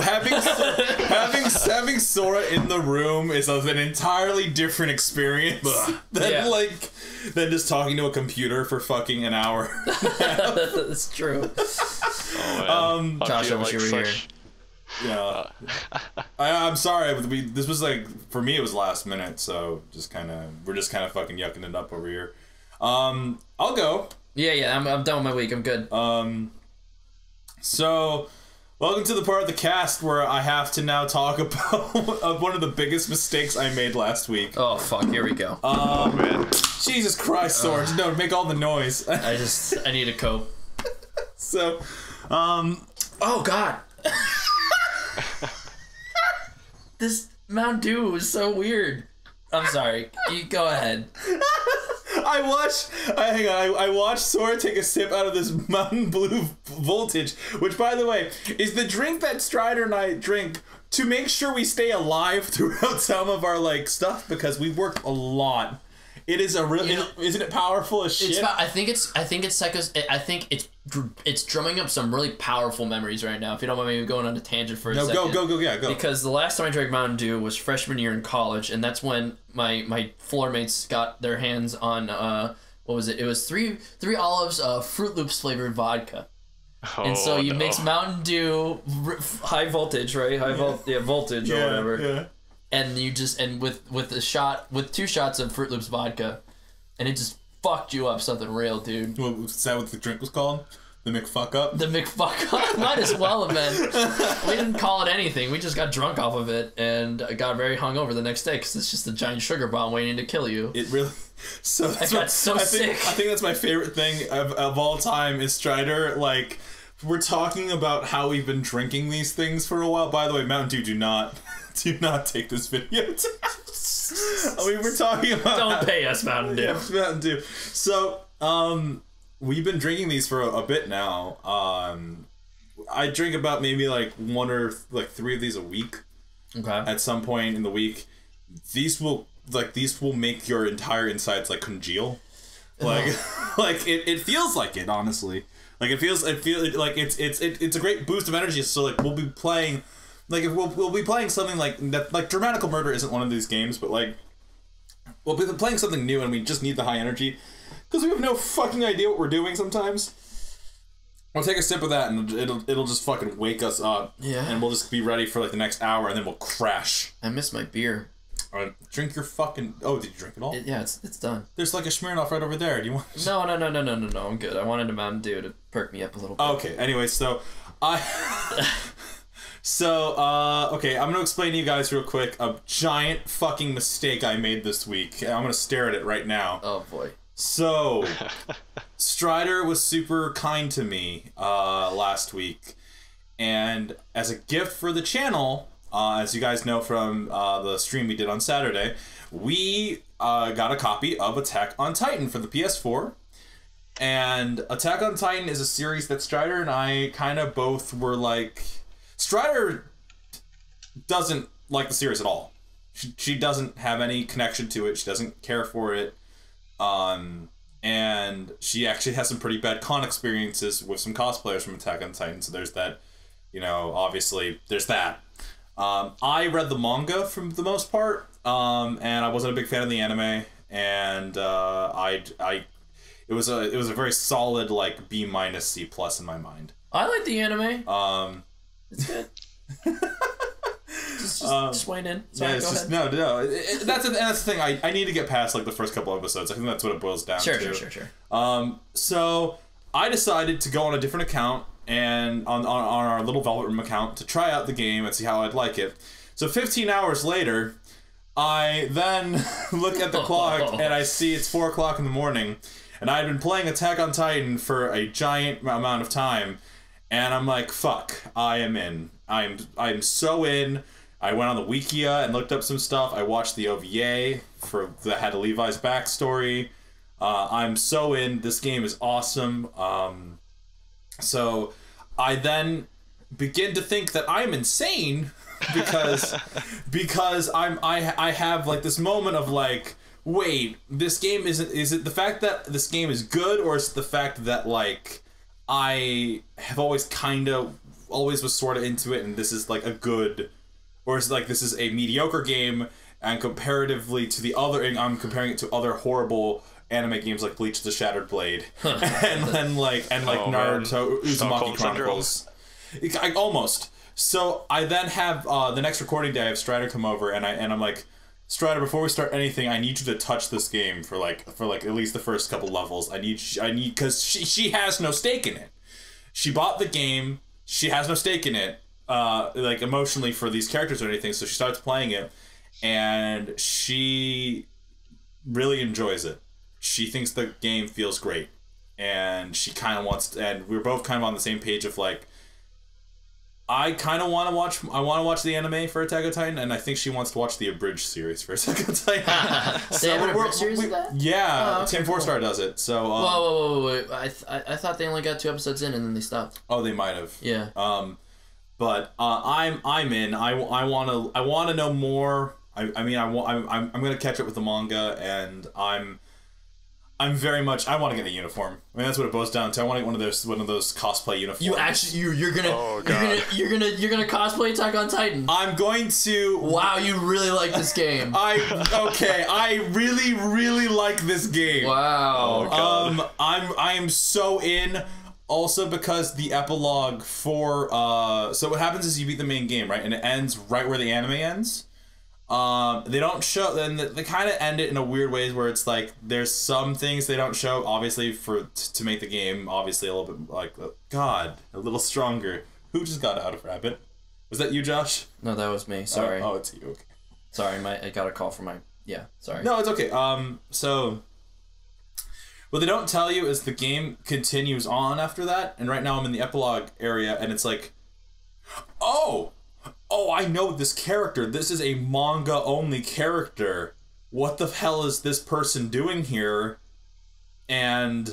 having Sora in the room is an entirely different experience than just talking to a computer for fucking an hour. That's true. Oh, man. Josh, I wish you were here. Yeah, I'm sorry, but this was like, for me it was last minute, so we're just kind of fucking yucking it up over here. I'll go. Yeah, I'm done with my week. I'm good. So welcome to the part of the cast where I have to now talk about one of the biggest mistakes I made last week. Oh fuck, here we go. Oh man, Jesus Christ, Sword! No, make all the noise. I need a cope. So, oh god. This Mountain Dew is so weird. I'm sorry. You go ahead. I watched Sora take a sip out of this Mountain Blue Voltage, which, by the way, is the drink that Strider and I drink to make sure we stay alive throughout some of our stuff, because we've worked a lot. It is isn't it powerful as shit? I think it's drumming up some really powerful memories right now. If you don't mind me going on a tangent for a second. Go. Because the last time I drank Mountain Dew was freshman year in college, and that's when my floor mates got their hands on what was it? It was three olives Fruit Loops flavored vodka. And so you mix Mountain Dew, high voltage, right? Voltage or whatever. Yeah. And you with 2 shots of Fruit Loops vodka, and it just fucked you up something real, dude. Is that what the drink was called? The McFuck Up? The McFuck Up. Might as well have been. We didn't call it anything. We just got drunk off of it and got very hungover the next day because it's just a giant sugar bomb waiting to kill you. It really... So I got sick. I think that's my favorite thing of all time is Strider. Like, we're talking about how we've been drinking these things for a while. By the way, Mountain Dew, do not take this video down. We're talking about... Don't pay us, Mountain Dew. Yeah, Mountain Dew. So, we've been drinking these for a bit now. I drink about maybe 1 or 3 of these a week. Okay. At some point in the week. These will make your entire insides congeal. It feels like it, honestly. It feels like it's a great boost of energy. So we'll be playing we'll be playing something like that. Dramatical Murder isn't one of these games, but we'll be playing something new, and we just need the high energy because we have no fucking idea what we're doing sometimes. We'll take a sip of that, and it'll just fucking wake us up. Yeah. And we'll just be ready for the next hour, and then we'll crash. I miss my beer. Drink your fucking... Oh, did you drink it all? Yeah, it's done. There's a Smirnoff right over there. Do you want... No, I'm good. I wanted a Mountain Dew to perk me up a little bit. Okay, anyway, so So, okay, I'm gonna explain to you guys real quick a giant fucking mistake I made this week. I'm gonna stare at it right now. Oh boy. So, Strider was super kind to me last week, and as a gift for the channel, as you guys know from the stream we did on Saturday, we got a copy of Attack on Titan for the PS4. And Attack on Titan is a series that Strider and I kind of both were like... Strider doesn't like the series at all. She doesn't have any connection to it. She doesn't care for it. And she actually has some pretty bad con experiences with some cosplayers from Attack on Titan. So there's that, you know, obviously there's that. I read the manga for the most part, and I wasn't a big fan of the anime. And it was a very solid like B- C+ in my mind. I like the anime. It's good. just wait in. Sorry, yeah, go ahead. No. That's the thing. I need to get past like the first couple episodes. I think that's what it boils down to. Sure. So I decided to go on a different account and on our little Velvet Room account to try out the game and see how I'd like it. So 15 hours later, I then look at the clock and I see it's 4 o'clock in the morning, and I had been playing Attack on Titan for a giant amount of time. And I'm like, fuck, I am in. I'm so in. I went on the Wikia and looked up some stuff. I watched the OVA that had Levi's backstory. I'm so in. This game is awesome. So I then begin to think that I'm insane because I have like this moment of like, wait, this game is it the fact that this game is good, or is it the fact that like I have always was sort of into it, and this is like a good, or is it like this is a mediocre game, and comparatively to the other, and I'm comparing it to other horrible anime games like Bleach: The Shattered Blade, and like Naruto Uzumaki Chronicles. Almost. So I then have the next recording day I have Strider come over, and I'm like, Strider, before we start anything, I need you to touch this game for at least the first couple levels. I need because she has no stake in it. She bought the game. She has no stake in it, like emotionally for these characters or anything. So she starts playing it, and she really enjoys it. She thinks the game feels great, and she kind of wants. And we're both kind of on the same page of like, I kind of want to watch. I want to watch the anime for Attack on Titan, and I think she wants to watch the abridged series for Attack on Titan. They have an abridged series of that? Yeah, Team 4-Star does it. So. Whoa! I thought they only got 2 episodes in and then they stopped. Oh, they might have. Yeah. But I'm in. I want to know more. I'm gonna catch up with the manga, and I'm very much. I want to get a uniform. I mean, that's what it boils down to. I want to get one of those cosplay uniforms. You're gonna cosplay Attack on Titan. I'm going to. Wow, you really like this game. I really like this game. Wow. Oh, I am so in. Also because the epilogue for so what happens is you beat the main game, right, and it ends right where the anime ends. They don't show, then they kind of end it in a weird way where it's like there's some things they don't show, obviously to make the game obviously a little bit like a little stronger. Who just got out of Rabbit? Was that you, Josh? No, that was me. Sorry. Oh, it's you. Okay. Sorry, I got a call from sorry. No, it's okay. So what they don't tell you is the game continues on after that, and right now I'm in the epilogue area, and it's like, oh, I know this character. This is a manga-only character. What the hell is this person doing here? And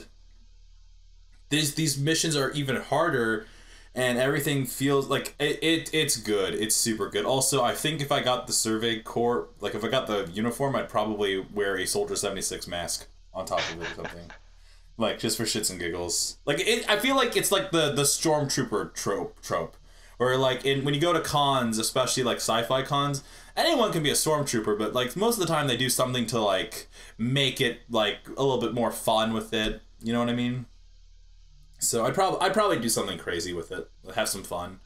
these missions are even harder, and everything feels like it's good. It's super good. Also, I think if I got the Survey Corps, like if I got the uniform, I'd probably wear a Soldier 76 mask on top of it or something. Like, just for shits and giggles. Like, I feel like it's like the Stormtrooper trope. Or like when you go to cons, especially like sci-fi cons, anyone can be a stormtrooper, but like most of the time they do something to like make it like a little bit more fun with it. You know what I mean? So I'd probably do something crazy with it, have some fun.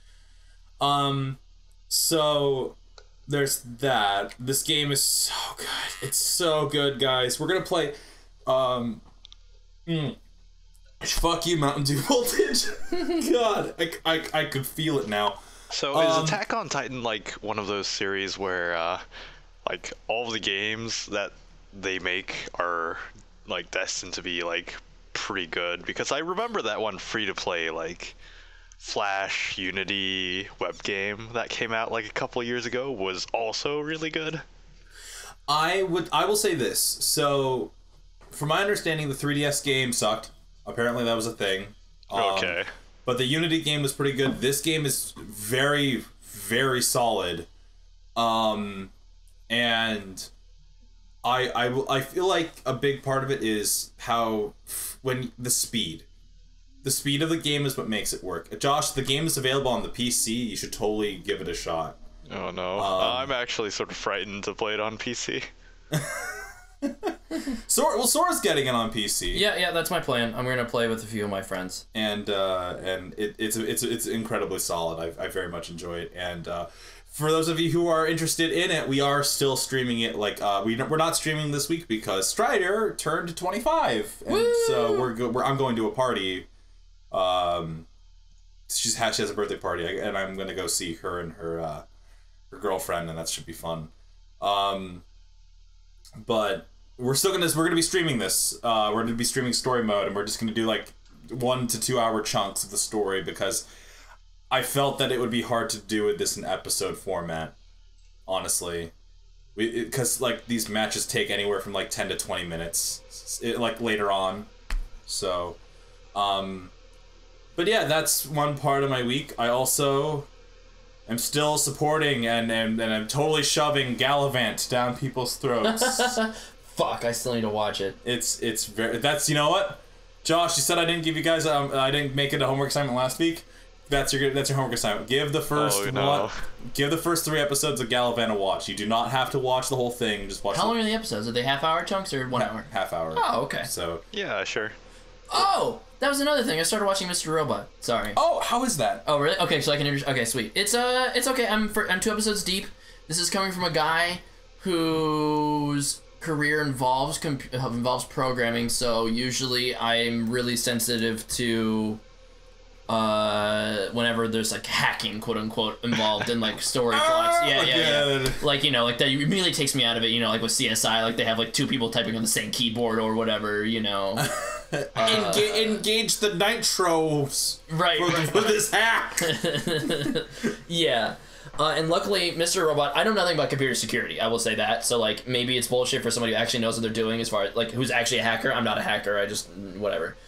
So there's that. This game is so good. It's so good, guys. We're gonna play. Fuck you, Mountain Dew Voltage. God, I could feel it now. So is Attack on Titan like one of those series where like all of the games that they make are like destined to be like pretty good? Because I remember that one free to play like Flash Unity web game that came out like a couple years ago was also really good. I will say this. So from my understanding, the 3DS game sucked. Apparently that was a thing. Okay. But the Unity game was pretty good. This game is very, very solid. And I feel like a big part of it is how the speed of the game is what makes it work. Josh, the game is available on the PC. You should totally give it a shot. Oh no, I'm actually sort of frightened to play it on PC. Sora's getting it on PC. Yeah, that's my plan. I'm gonna play with a few of my friends, and it's incredibly solid. I very much enjoy it, and for those of you who are interested in it, we are still streaming it. Like we're not streaming this week because Strider turned 25, and Woo! So I'm going to a party. She has a birthday party, and I'm gonna go see her and her girlfriend, and that should be fun. But we're gonna be streaming this. We're gonna be streaming story mode, and we're just gonna do like 1 to 2 hour chunks of the story because I felt that it would be hard to do this in episode format. Honestly, because like these matches take anywhere from like 10 to 20 minutes, like later on. So, but yeah, that's one part of my week. I also am still supporting and I'm totally shoving Gallivant down people's throats. Fuck, I still need to watch it. It's very, that's, you know what? Josh, you said I didn't give you guys I didn't make it a homework assignment last week. That's your homework assignment. Give the first give the first 3 episodes of Gallivant a watch. You do not have to watch the whole thing. Just watch. How long are the episodes? Are they half-hour chunks or 1 hour? Half hour. Oh, okay. So yeah, sure. Oh, that was another thing. I started watching Mr. Robot. Sorry. Oh, how is that? Oh, really? Okay, so I can okay, sweet. It's okay. I'm 2 episodes deep. This is coming from a guy whose career involves programming, so usually I'm really sensitive to whenever there's like hacking, quote unquote, involved in like story plots. Yeah. Like, you know, like that immediately takes me out of it, you know, like with CSI, like they have like 2 people typing on the same keyboard or whatever, you know. Engage the nitros for this hack. Yeah. And luckily, Mr. Robot, I know nothing about computer security, I will say that. So, like, maybe it's bullshit for somebody who actually knows what they're doing as far as, like, who's actually a hacker. I'm not a hacker, I just, whatever.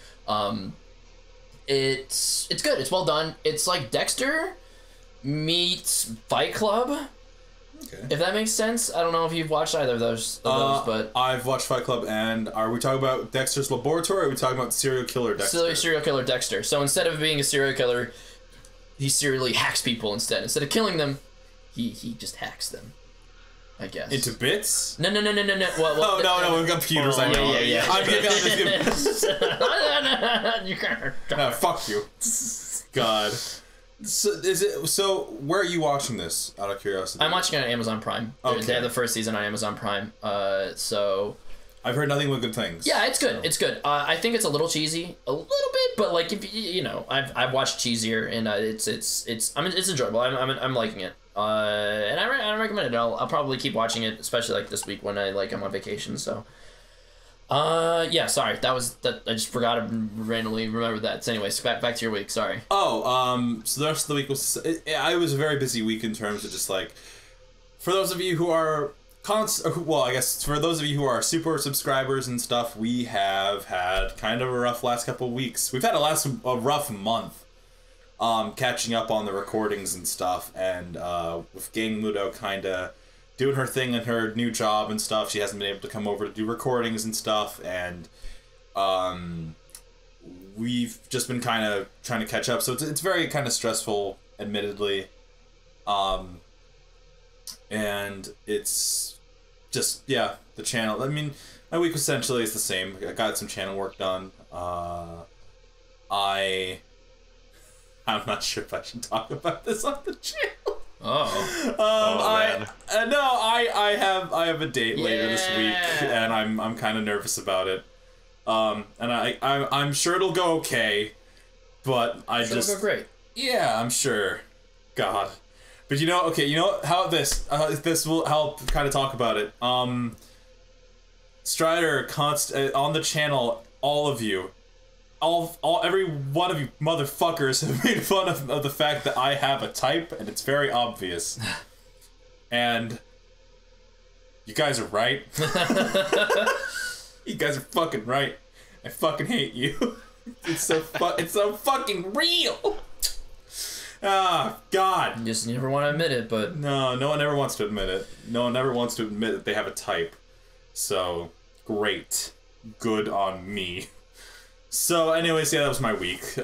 It's good. It's well done. It's like Dexter meets Fight Club. Okay. If that makes sense. I don't know if you've watched either of those, but... I've watched Fight Club, and are we talking about Dexter's Laboratory, or are we talking about serial killer Dexter? Serial killer Dexter. So instead of being a serial killer, he serially hacks people instead. Instead of killing them, he just hacks them, I guess. Into bits? No. Well, no, we've got computers, I know. Yeah. I'm no, fuck you. God. So where are you watching this, out of curiosity? I'm watching it on Amazon Prime. Okay. They have the first season on Amazon Prime. So I've heard nothing but good things. Yeah, it's good. So. It's good. I think it's a little cheesy, a little bit, but like if you know, I've watched cheesier, and it's enjoyable. I'm liking it. And I recommend it. I'll probably keep watching it, especially like this week when I'm on vacation. So. Yeah, sorry. That I just forgot to randomly remember that. So anyways, back to your week. Sorry. Oh, so the rest of the week was... it was a very busy week in terms of just, like... For those of you who are... well, I guess for those of you who are super subscribers and stuff, we have had kind of a rough last couple of weeks. We've had a rough month catching up on the recordings and stuff, and with Gang Mudo kind of... doing her thing in her new job and stuff, she hasn't been able to come over to do recordings and stuff, and we've just been kind of trying to catch up, so it's very kind of stressful, admittedly, and it's just, yeah, the channel, I mean, my week essentially is the same. I got some channel work done. I'm not sure if I should talk about this on the channel. Man. I have a date later this week, and I'm kind of nervous about it. And I'm sure it'll go okay, but it'll go great. Yeah, I'm sure. God. But you know, okay, you know how this will help kind of talk about it. Strider on the channel, all of you, every one of you motherfuckers have made fun of the fact that I have a type, and it's very obvious. And you guys are right. You guys are fucking right. I fucking hate you. It's so fucking real. Ah, God. You just never want to admit it, but... No one ever wants to admit it. No one ever wants to admit that they have a type. So, great. Good on me. So, anyways, yeah, that was my week. We're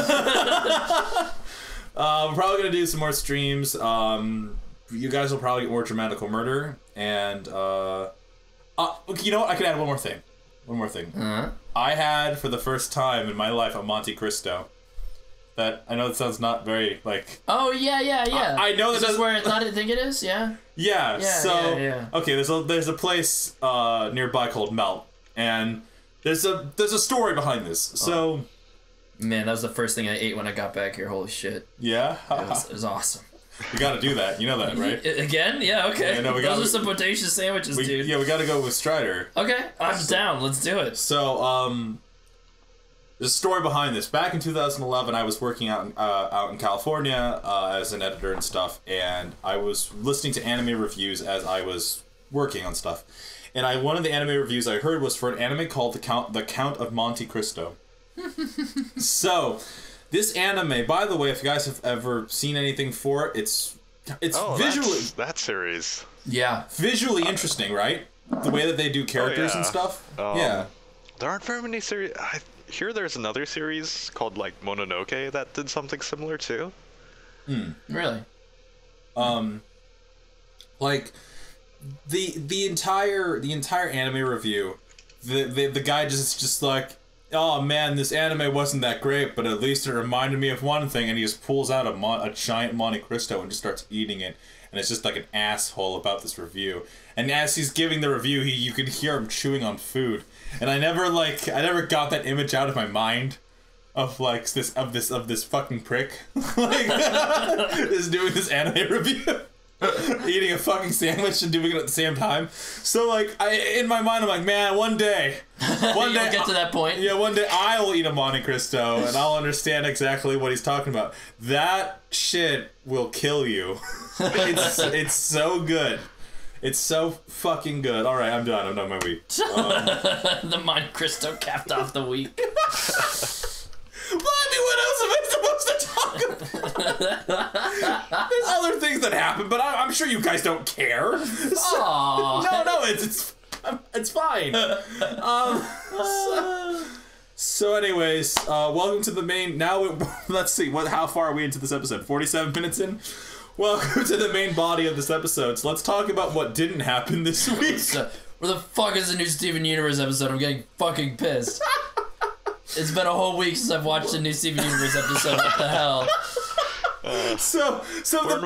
probably going to do some more streams. You guys will probably get more Dramatical Murder. And, you know what? I can add one more thing. Uh-huh. I had, for the first time in my life, a Monte Cristo. That I know it sounds not very like. Oh yeah. I know that. Is this where I thought I think it is? Yeah. Yeah. So yeah. Okay, there's a place nearby called Melt, and there's a story behind this. So. Man, that was the first thing I ate when I got back here. Holy shit. Yeah. It was awesome. We got to do that. You know that, right? Again? Yeah. Okay. Yeah, no, Those are some bodacious sandwiches, dude. Yeah, we got to go with Strider. Okay, I'm down. Let's do it. So there's a story behind this. Back in 2011, I was working out in California as an editor and stuff, and I was listening to anime reviews as I was working on stuff. And one of the anime reviews I heard was for an anime called The Count of Monte Cristo. So, this anime, by the way, if you guys have ever seen anything for it, it's visually that series. Yeah, visually interesting, right? The way that they do characters and stuff. Yeah. There aren't very many series. I hear there's another series called like Mononoke that did something similar too. Really? Like the entire anime review, the guy just like, oh man, this anime wasn't that great, but at least it reminded me of one thing, and he just pulls out a giant Monte Cristo and just starts eating it, and it's just like an asshole about this review. And as he's giving the review, you can hear him chewing on food, and I never got that image out of my mind of this fucking prick like is doing this anime review. Eating a fucking sandwich and doing it at the same time. So like, in my mind, I'm like, man, one day You'll get to that point. Yeah, one day I will eat a Monte Cristo and I'll understand exactly what he's talking about. That shit will kill you. It's so good. It's so fucking good. All right, I'm done my week. The Monte Cristo capped off the week. Well, I mean, what else am I supposed to talk about? There's other things that happen, but I'm sure you guys don't care. No, it's fine. So anyways, welcome to the main. Now, let's see. How far are we into this episode? 47 minutes in. Welcome to the main body of this episode. So let's talk about what didn't happen this week. So, where the fuck is the new Steven Universe episode? I'm getting fucking pissed. It's been a whole week since I've watched a new Steven Universe episode. What the hell? So the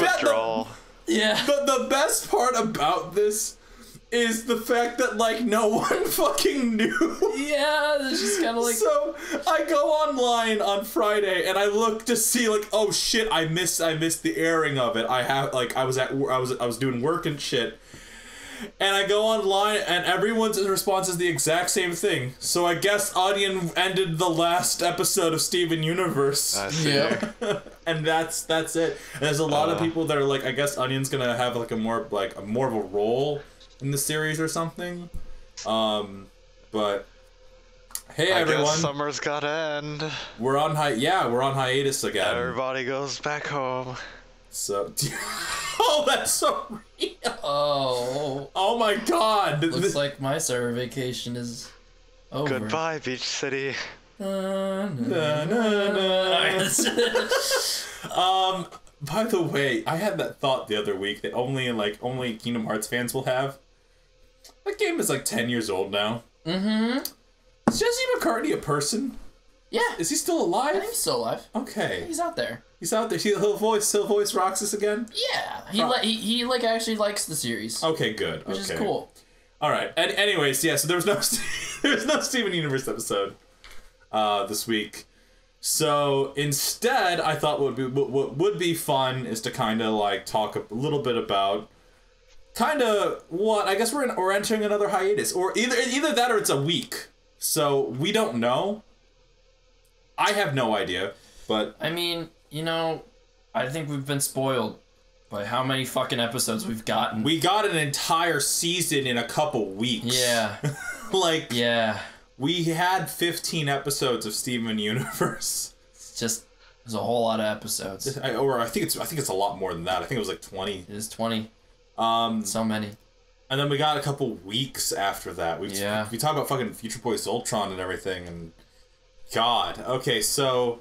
best part about this is the fact that like no one fucking knew. Yeah, it's just kind of like. So I go online on Friday and I look to see like, oh shit, I missed the airing of it. I was doing work and shit. And I go online, and everyone's response is the exact same thing. So I guess Onion ended the last episode of Steven Universe. Yeah. And that's it. And there's a lot of people that are like, I guess Onion's gonna have like a more of a role in the series or something. But hey, everyone, guess summer's gotta end. We're on hiatus again. Everybody goes back home. So, oh, that's so real. Oh my God. Looks like my summer vacation is over. Goodbye, Beach City. By the way, I had that thought the other week that only Kingdom Hearts fans will have. That game is like 10 years old now. Mm-hmm. Is Jesse McCartney a person? Yeah. Is he still alive? I think he's still alive. Okay. He's out there. He's out there. He'll voice Roxas again? Yeah. He actually likes the series. Okay, good. Which is cool. All right. And anyways, yeah, so there was no Steven Universe episode this week. So instead, I thought what would be fun is to kind of like talk a little bit about kind of what I guess we're entering another hiatus, or either that or it's a week. So we don't know. I have no idea, but I mean, you know, I think we've been spoiled by how many fucking episodes we've gotten. We got an entire season in a couple weeks. Yeah. Like, yeah. We had 15 episodes of Steven Universe. It's just, there's a whole lot of episodes. I think it's a lot more than that. I think it was like 20. It is 20. So many. And then we got a couple weeks after that. We talk about fucking Future Boys Ultron and everything, and God. Okay, so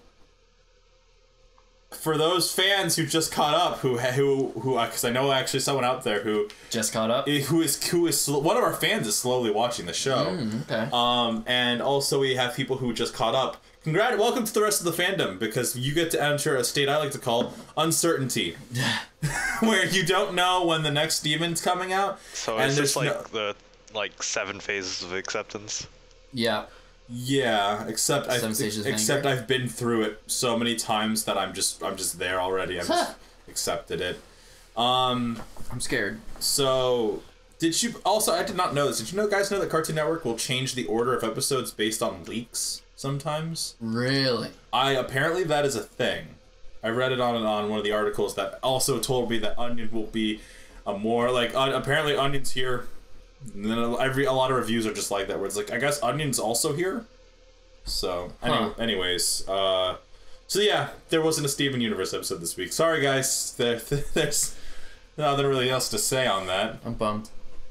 for those fans who just caught up, who because I know actually someone out there who just caught up, who is one of our fans is slowly watching the show. Okay. And also we have people who just caught up. Welcome to the rest of the fandom, because you get to enter a state I like to call uncertainty, where you don't know when the next demon's coming out. So it's just like the 7 phases of acceptance. Yeah. Yeah, except I've been through it so many times that I'm just there already. I've just accepted it. I'm scared. So, did you also? I did not know this. Did you guys know that Cartoon Network will change the order of episodes based on leaks sometimes? Really? Apparently that is a thing. I read it on one of the articles that also told me that Onion will be a more like apparently Onion's here. And then a lot of reviews are just like that, where it's like, I guess Onion's also here. So, anyways, so yeah, there wasn't a Steven Universe episode this week. Sorry, guys. There's nothing really else to say on that. I'm bummed.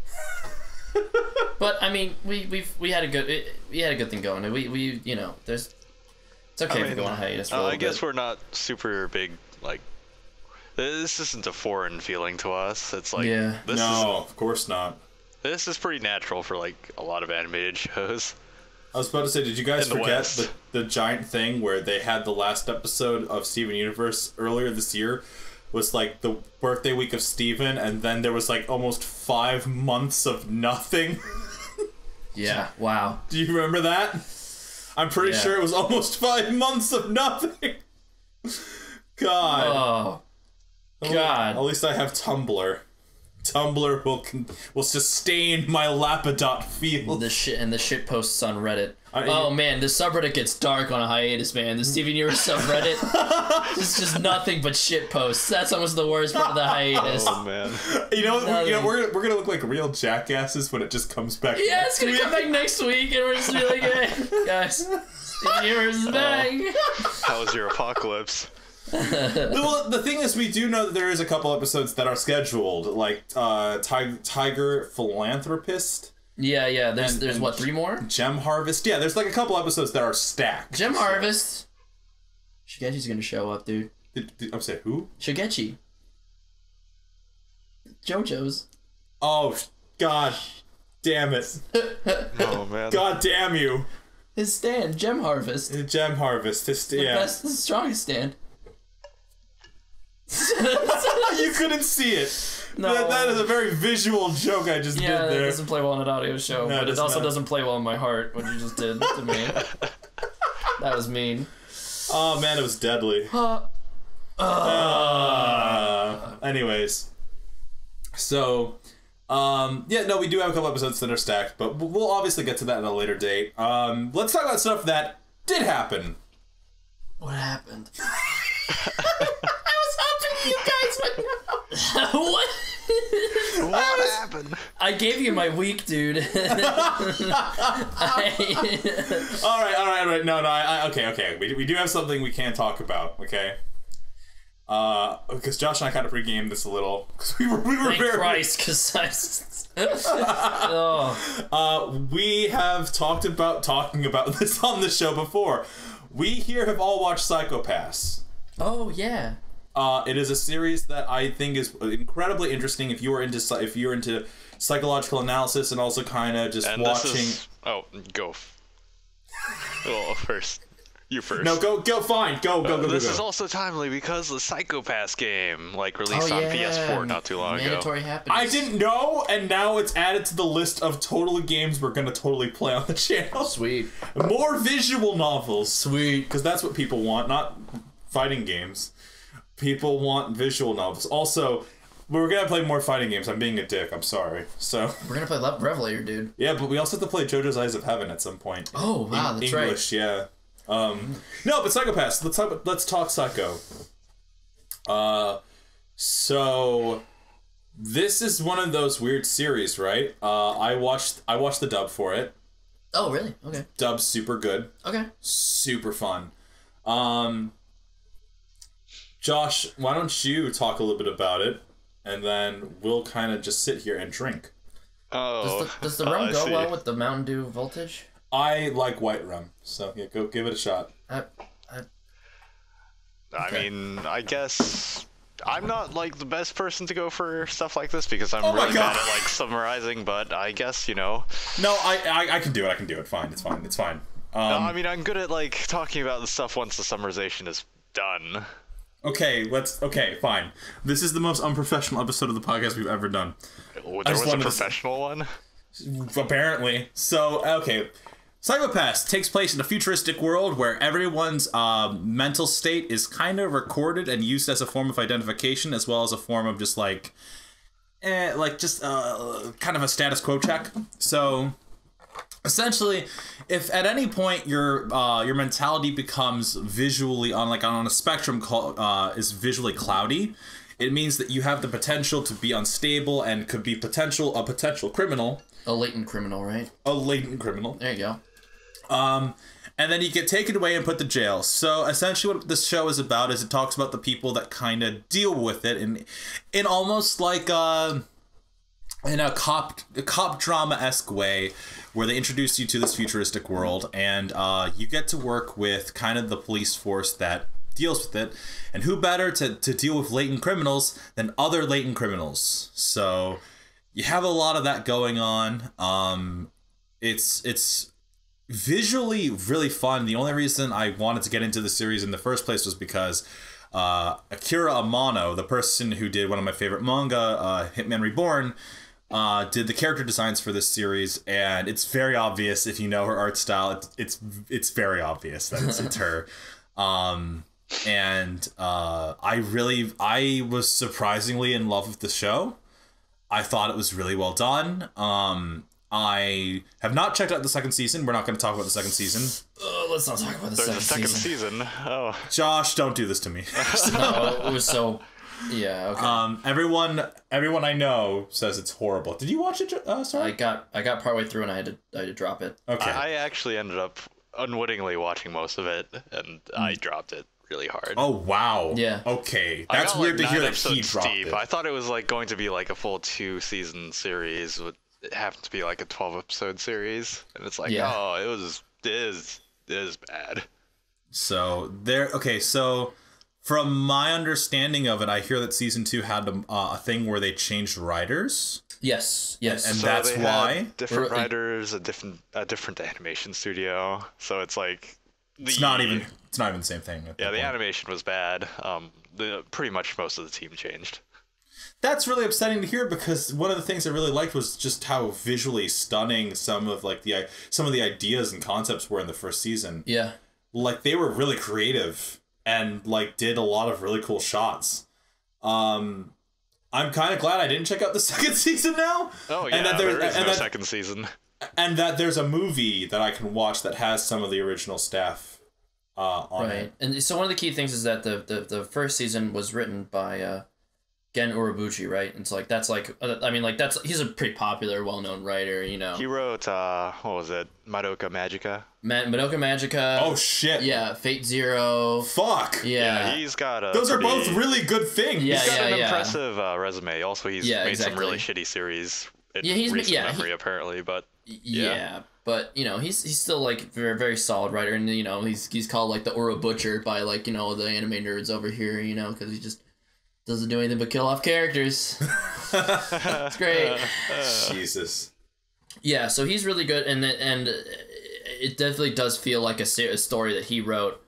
But I mean, we had a good thing going. We you know, it's okay if we go on hiatus for a little I guess we're not super big, like, this isn't a foreign feeling to us. It's like, of course not. This is pretty natural for like a lot of animated shows. I was about to say, did you guys forget the giant thing where they had the last episode of Steven Universe earlier this year was like the birthday week of Steven, and then there was like almost 5 months of nothing? Yeah, wow. Do you remember that? I'm pretty sure it was almost 5 months of nothing. God. Oh. God. At least I have Tumblr. Tumblr will sustain my Lapidot field. The shit posts on Reddit. Oh man, the subreddit gets dark on a hiatus, man. The Steven Universe subreddit, it's just nothing but shit posts. That's almost the worst part of the hiatus. Oh man. We're gonna look like real jackasses when it just comes back. Yeah, it's gonna come back next week, and we're just gonna be like, hey, guys, Steven Universe is back. How was your apocalypse? Well, the thing is, we do know that there is a couple episodes that are scheduled, like Tiger Philanthropist. Yeah. There's what, 3 more? Gem Harvest. Yeah, there's like a couple episodes that are stacked. Gem Harvest. Shigechi's gonna show up, dude. I'm saying who? Shigechi. JoJo's. Oh, God damn it! Oh man. God damn you! His stand, Gem Harvest. Gem Harvest. The strongest stand. You couldn't see it. No. That is a very visual joke I just did there. Yeah, it doesn't play well on an audio show, No, but it also doesn't play well in my heart, what you just did to me. That was mean. Oh man, it was deadly. Anyways. So, we do have a couple episodes that are stacked, but we'll obviously get to that at a later date. Let's talk about stuff that did happen. What happened? I was hoping you guys would know. What happened? I gave you my week, dude. All right. No. Okay. We do have something we can talk about. Okay. Because Josh and I kind of pre-gamed this a little. Because we were Thank very. Christ, because we have talking about this on the show before. We here have all watched Psycho-Pass. Oh yeah. It is a series that I think is incredibly interesting if you're into psychological analysis and also kind of just watching. Go. Well, first. You first. No, fine. Go. This is also timely because the Psycho Pass game, like, released on PS4 not too long Mandatory ago. Happiness. I didn't know, and now it's added to the list of total games we're gonna totally play on the channel. Sweet. More visual novels. Sweet. Because that's what people want, not fighting games. People want visual novels. Also, we're gonna play more fighting games. I'm being a dick. I'm sorry. So we're gonna play Revelator, dude. Yeah, but we also have to play JoJo's Eyes of Heaven at some point. Oh wow, that's right. English, yeah. No, but Psycho Pass. Let's talk Psycho. So this is one of those weird series, right? I watched the dub for it. Oh really? Okay. Dub's super good. Okay. Super fun. Josh, why don't you talk a little bit about it, and then we'll kind of just sit here and drink. Oh. Does the rum go well with the Mountain Dew Voltage? I like white rum, so yeah, go give it a shot. I mean, I guess I'm not like the best person to go for stuff like this because I'm really bad at like summarizing, but I guess, you know. No, I can do it. Fine. It's fine. No, I mean, I'm good at like talking about the stuff once the summarization is done. Okay, fine. This is the most unprofessional episode of the podcast we've ever done. There was a professional one? Apparently. So, okay. Psycho Pass takes place in a futuristic world where everyone's mental state is kind of recorded and used as a form of identification, as well as a form of just kind of a status quo check. So, essentially, if at any point your mentality becomes visually on a spectrum is visually cloudy, it means that you have the potential to be unstable and could be a potential criminal. A latent criminal, right? A latent criminal. There you go. And then you get taken away and put to jail. So essentially what this show is about is it talks about the people that kind of deal with it in almost like in a cop drama-esque way, where they introduce you to this futuristic world, and you get to work with kind of the police force that deals with it. And who better to deal with latent criminals than other latent criminals? So you have a lot of that going on. It's visually really fun. The only reason I wanted to get into the series in the first place was because Akira Amano, the person who did one of my favorite manga, Hitman Reborn, did the character designs for this series, and it's very obvious if you know her art style. It's very obvious that it's her. I was surprisingly in love with the show. I thought it was really well done. I have not checked out the second season. We're not going to talk about the second season. Let's not talk about the second season. Oh, Josh, don't do this to me. No, it was so. Yeah. Okay. Everyone I know says it's horrible. Did you watch it? Sorry. I got partway through and I had to drop it. Okay. I actually ended up unwittingly watching most of it, and I dropped it really hard. Oh wow. Yeah. Okay, that's weird to hear that he dropped it. I thought it was like going to be like a full 2-season series. It happened to be like a 12-episode series, and it's like, it is bad. So so from my understanding of it, I hear that season 2 had a thing where they changed writers. Yes, and so that's why different writers, a different animation studio. So it's like it's not even the same thing. Yeah, the animation was bad. Pretty much most of the team changed. That's really upsetting to hear, because one of the things I really liked was just how visually stunning some of the ideas and concepts were in the first season. Yeah. Like, they were really creative and like did a lot of really cool shots. I'm kind of glad I didn't check out the second season now. Oh yeah, and there is no second season. And that there's a movie that I can watch that has some of the original staff on it. Right. And so one of the key things is that the first season was written by Gen Urobuchi, right? And so he's a pretty popular, well-known writer, you know. He wrote what was it? Madoka Magica. Madoka Magica. Oh shit. Yeah, Fate Zero. Fuck. Yeah. He's got those are both really good things. Yeah, he's got an impressive resume. Also, he's made some really shitty series in recent memory, apparently, but but you know, he's still like very, very solid writer, and you know, he's called like the Uro Butcher by like, you know, the anime nerds over here, you know, because he just doesn't do anything but kill off characters. It's great. Jesus. Yeah, so he's really good, and it definitely does feel like a story that he wrote.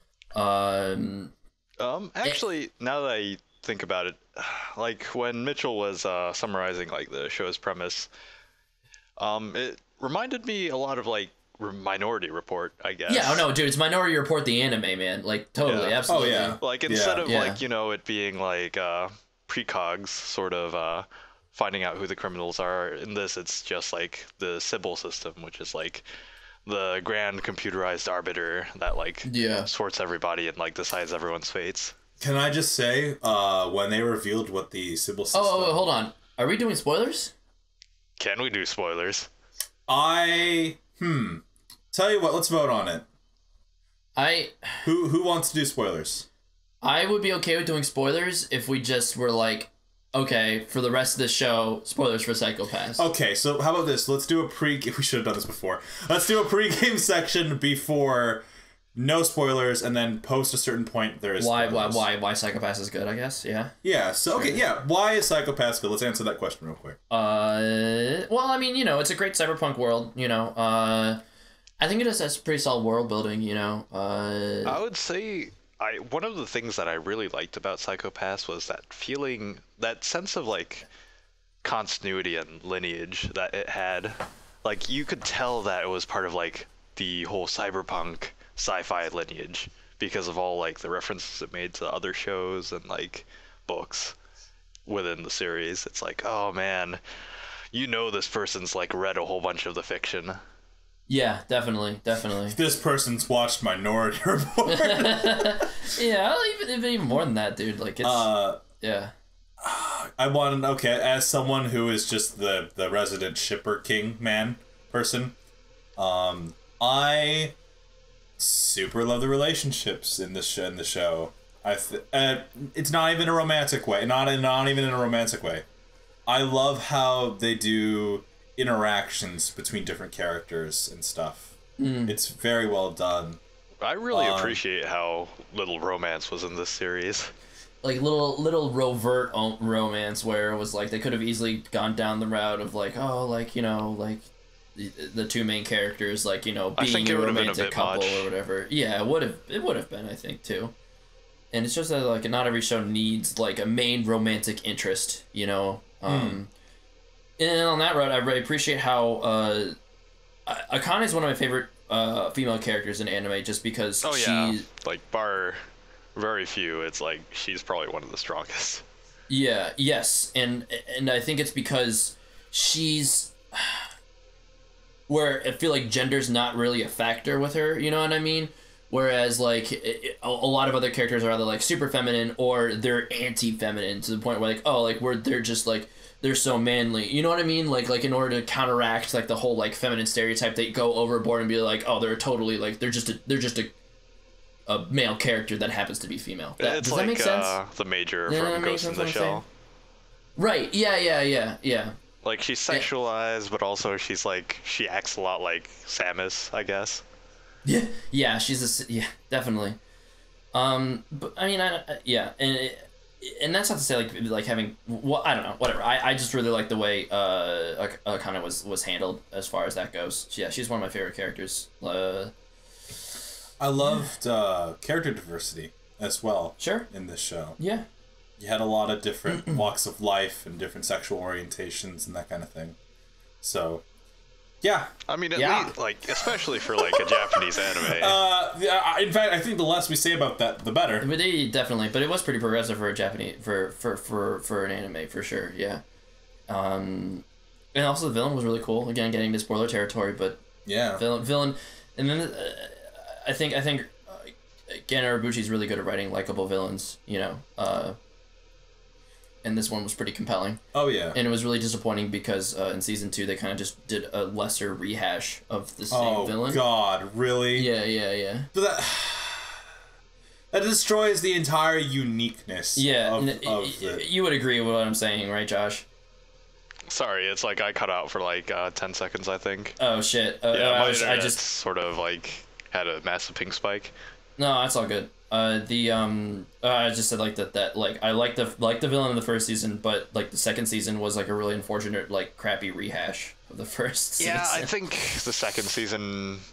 Actually, now that I think about it, like when Mitchell was summarizing like the show's premise, it reminded me a lot of like Minority Report, I guess. Yeah, no, dude, it's Minority Report the anime, man. Like totally, absolutely. Oh yeah. Like instead of like, you know, it being like precogs sort of finding out who the criminals are, in this it's just like the Sybil system, which is like the grand computerized arbiter that like sorts everybody and like decides everyone's fates. Can I just say, when they revealed what the Sybil system... Oh, hold on. Are we doing spoilers? Can we do spoilers? Tell you what, let's vote on it. Who wants to do spoilers? I would be okay with doing spoilers if we just were like, okay, for the rest of the show, spoilers for Psycho-Pass. Okay, so how about this? Let's do a we should have done this before. Let's do a pre-game section before no spoilers, and then post a certain point there is spoilers. Why Psycho-Pass is good, I guess, yeah. Yeah, so, okay, yeah, why is Psycho-Pass good? Let's answer that question real quick. Well, I mean, you know, it's a great cyberpunk world, you know, I think it has pretty solid world building, you know, I would say... one of the things that I really liked about Psycho-Pass was that feeling, that sense of like continuity and lineage that it had. Like you could tell that it was part of like the whole cyberpunk sci-fi lineage because of all like the references it made to other shows and like books within the series. It's like, oh man, you know this person's like read a whole bunch of the fiction. Yeah, definitely. This person's watched Minority Report. Yeah, even more than that, dude. Like it's yeah. I want to, okay, as someone who is just the resident shipper king man person, I super love the relationships in the show. It's not even a romantic way. Not even in a romantic way. I love how they do interactions between different characters and stuff. It's very well done. I really appreciate how little romance was in this series. Like little rovert romance where it was like they could have easily gone down the route of like, oh, like, you know, like the two main characters, like, you know, being a romantic couple or whatever. Yeah, it would have been, I think, too. And it's just that like not every show needs like a main romantic interest, you know. And on that road, I really appreciate how Akane is one of my favorite female characters in anime, just because she, like, bar very few, it's like she's probably one of the strongest. Yeah, yes, and I think it's because she's where I feel like gender's not really a factor with her. You know what I mean? Whereas like a lot of other characters are either like super feminine or they're anti-feminine to the point where like, oh, like they're just like, they're so manly, you know what I mean? Like in order to counteract like the whole like feminine stereotype, they go overboard and be like, oh, they're totally like they're just a male character that happens to be female. Does that make sense? The Major from Ghost in the Shell. Right? Yeah. Like she's sexualized, but also she's like she acts a lot like Samus, I guess. Yeah. She's definitely. But I mean, and that's not to say like having, well, I don't know, whatever. I just really like the way Akane was handled as far as that goes. Yeah, she's one of my favorite characters. I loved character diversity as well. Sure. In this show. Yeah. You had a lot of different walks of life and different sexual orientations and that kind of thing. So, yeah. I mean, at least, like, especially for like a Japanese anime. In fact, I think the less we say about that, the better. But definitely, but it was pretty progressive for a Japanese for an anime for sure. Yeah. And also the villain was really cool. Again, getting into spoiler territory, but yeah, villain, and then I think Gen Urobuchi's really good at writing likable villains. You know. And this one was pretty compelling. Oh, yeah. And it was really disappointing because in Season 2, they kind of just did a lesser rehash of the same villain. Oh, God, really? Yeah. But that destroys the entire uniqueness of the... You would agree with what I'm saying, right, Josh? Sorry, it's like I cut out for like 10 seconds, I think. Oh, shit. I just sort of like had a massive ping spike. No, that's all good. I just said like that like I like the villain in the first season, but like the second season was like a really unfortunate like crappy rehash of the first season. Yeah, I think the second season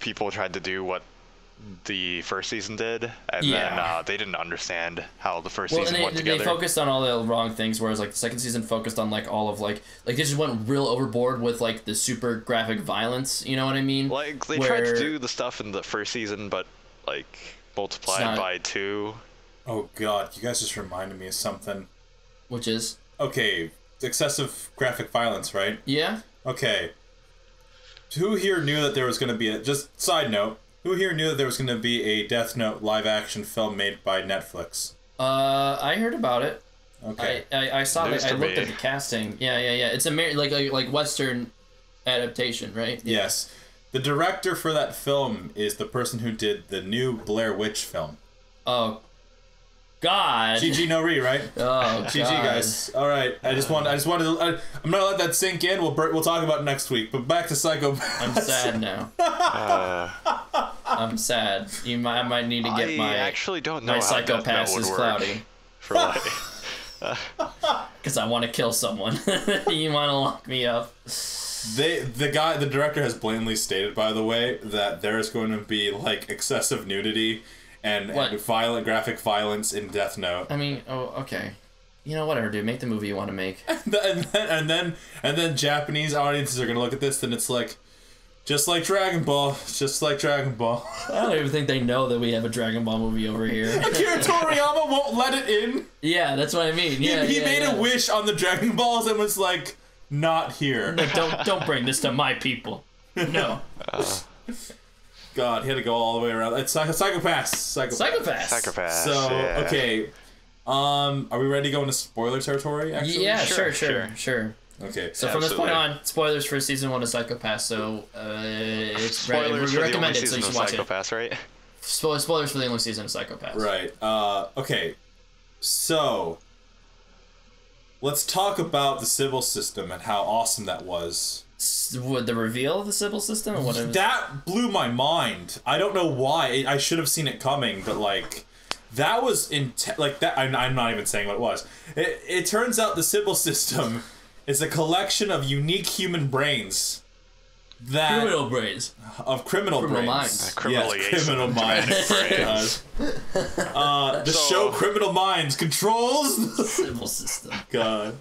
people tried to do what the first season did, and then they didn't understand how the first season went together. They focused on all the wrong things, whereas like the second season focused on like all of like they just went real overboard with like the super graphic violence. You know what I mean? Like they tried to do the stuff in the first season, but like multiplied by 2. Oh god, you guys just reminded me of something. Which is? Okay, excessive graphic violence, right? Yeah. Okay. Who here knew that there was going to be just side note, who here knew that there was going to be a Death Note live-action film made by Netflix? I heard about it. Okay. I saw it. I looked at the casting. Yeah. It's a like Western adaptation, right? Yes. The director for that film is the person who did the new Blair Witch film. Oh, God. GG no Re, right? Oh, GG, guys. All right. I just wanted to. I'm gonna let that sink in. We'll talk about it next week. But back to Psycho-Pass. I'm sad now. I'm sad. I might need to get my. I actually don't know my how Psycho-Pass is cloudy. For like. Because I want to kill someone. You want to lock me up. The director has blatantly stated, by the way, that there is going to be like excessive nudity and violent graphic violence in Death Note. I mean, okay. You know, whatever, dude. Make the movie you want to make. and then Japanese audiences are gonna look at this, and it's like, just like Dragon Ball, just like Dragon Ball. I don't even think they know that we have a Dragon Ball movie over here. Akira Toriyama won't let it in. Yeah, that's what I mean. He made a wish on the Dragon Balls and was like, not here. No, don't bring this to my people. No. God, he had to go all the way around. It's Psycho-Pass. Psycho-Pass. So, okay. Are we ready to go into spoiler territory, actually? Yeah, sure. Okay. So from this point on, spoilers for season 1 of Psycho-Pass. So it's spoilers we for recommend the it, so you should watch Psycho-Pass, right? Spoilers for the only season of Psycho-Pass. Right. Okay. So let's talk about the Sibyl system and how awesome that was. What, the reveal of the Sibyl system? Or what that blew my mind. I don't know why. I should have seen it coming, but like, that was like that. I'm not even saying what it was. It turns out the Sibyl system is a collection of unique human brains. Criminal brains. Of criminal brains. Minds. Criminal minds. The show Criminal Minds controls the Sibyl system. God.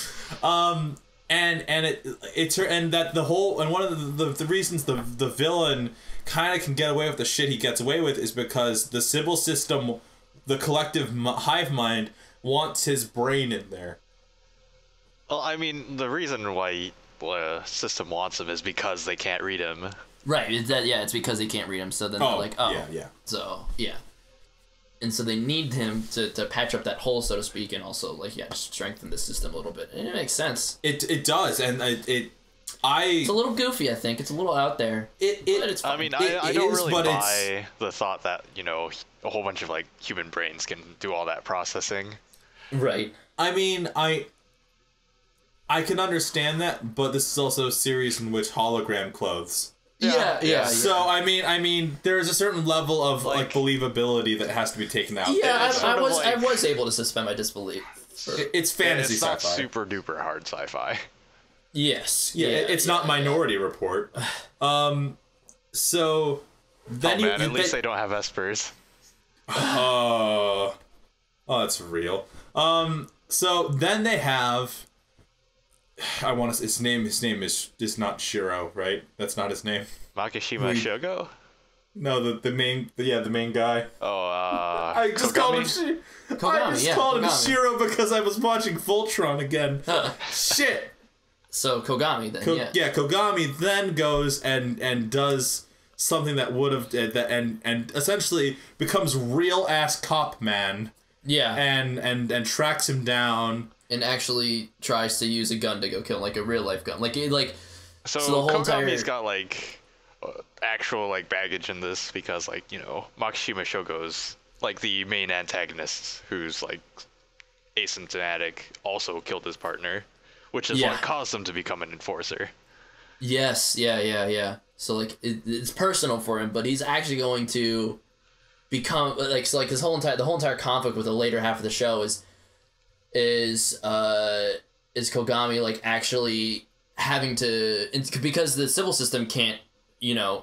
And that the whole, and one of the reasons the villain kind of can get away with the shit he gets away with is because the Sibyl system, the collective hive mind, wants his brain in there. Well, I mean, the reason why system wants him is because they can't read him. Right. It's because they can't read him. So then they're like, yeah. So yeah. And so they need him to patch up that hole, so to speak, and also like just strengthen the system a little bit. And it makes sense. It does, and it's a little goofy. I think it's a little out there. But it's fun. I mean, I don't really buy the thought that a whole bunch of like human brains can do all that processing. Right. I mean, I can understand that, but this is also a series in which hologram clothes. Yeah. So I mean, there's a certain level of like believability that has to be taken out. Yeah, I was able to suspend my disbelief. It's fantasy. It's not super duper hard sci-fi. Yes. Yeah. It's not Minority Report. So then at least they don't have espers. Oh, that's real. So then they have. I want to. His name is not Shiro, right? That's not his name. Makishima Shogo? No, the main guy. Oh, I just called him called him Shiro because I was watching Voltron again. Shit. So Kogami then, yeah, Kogami then goes and does something that would have and essentially becomes real ass cop man. Yeah. And tracks him down. And actually tries to use a gun to go kill him, like a real life gun. So the whole Kogami's got like actual like baggage in this because like Makishima Shogo's like the main antagonist who's like asymptomatic also killed his partner, which is what caused him to become an enforcer. Yes, yeah. So like it's personal for him, but he's actually going to become like his whole entire conflict with the later half of the show is Kogami like actually having to, because the Sibyl system can't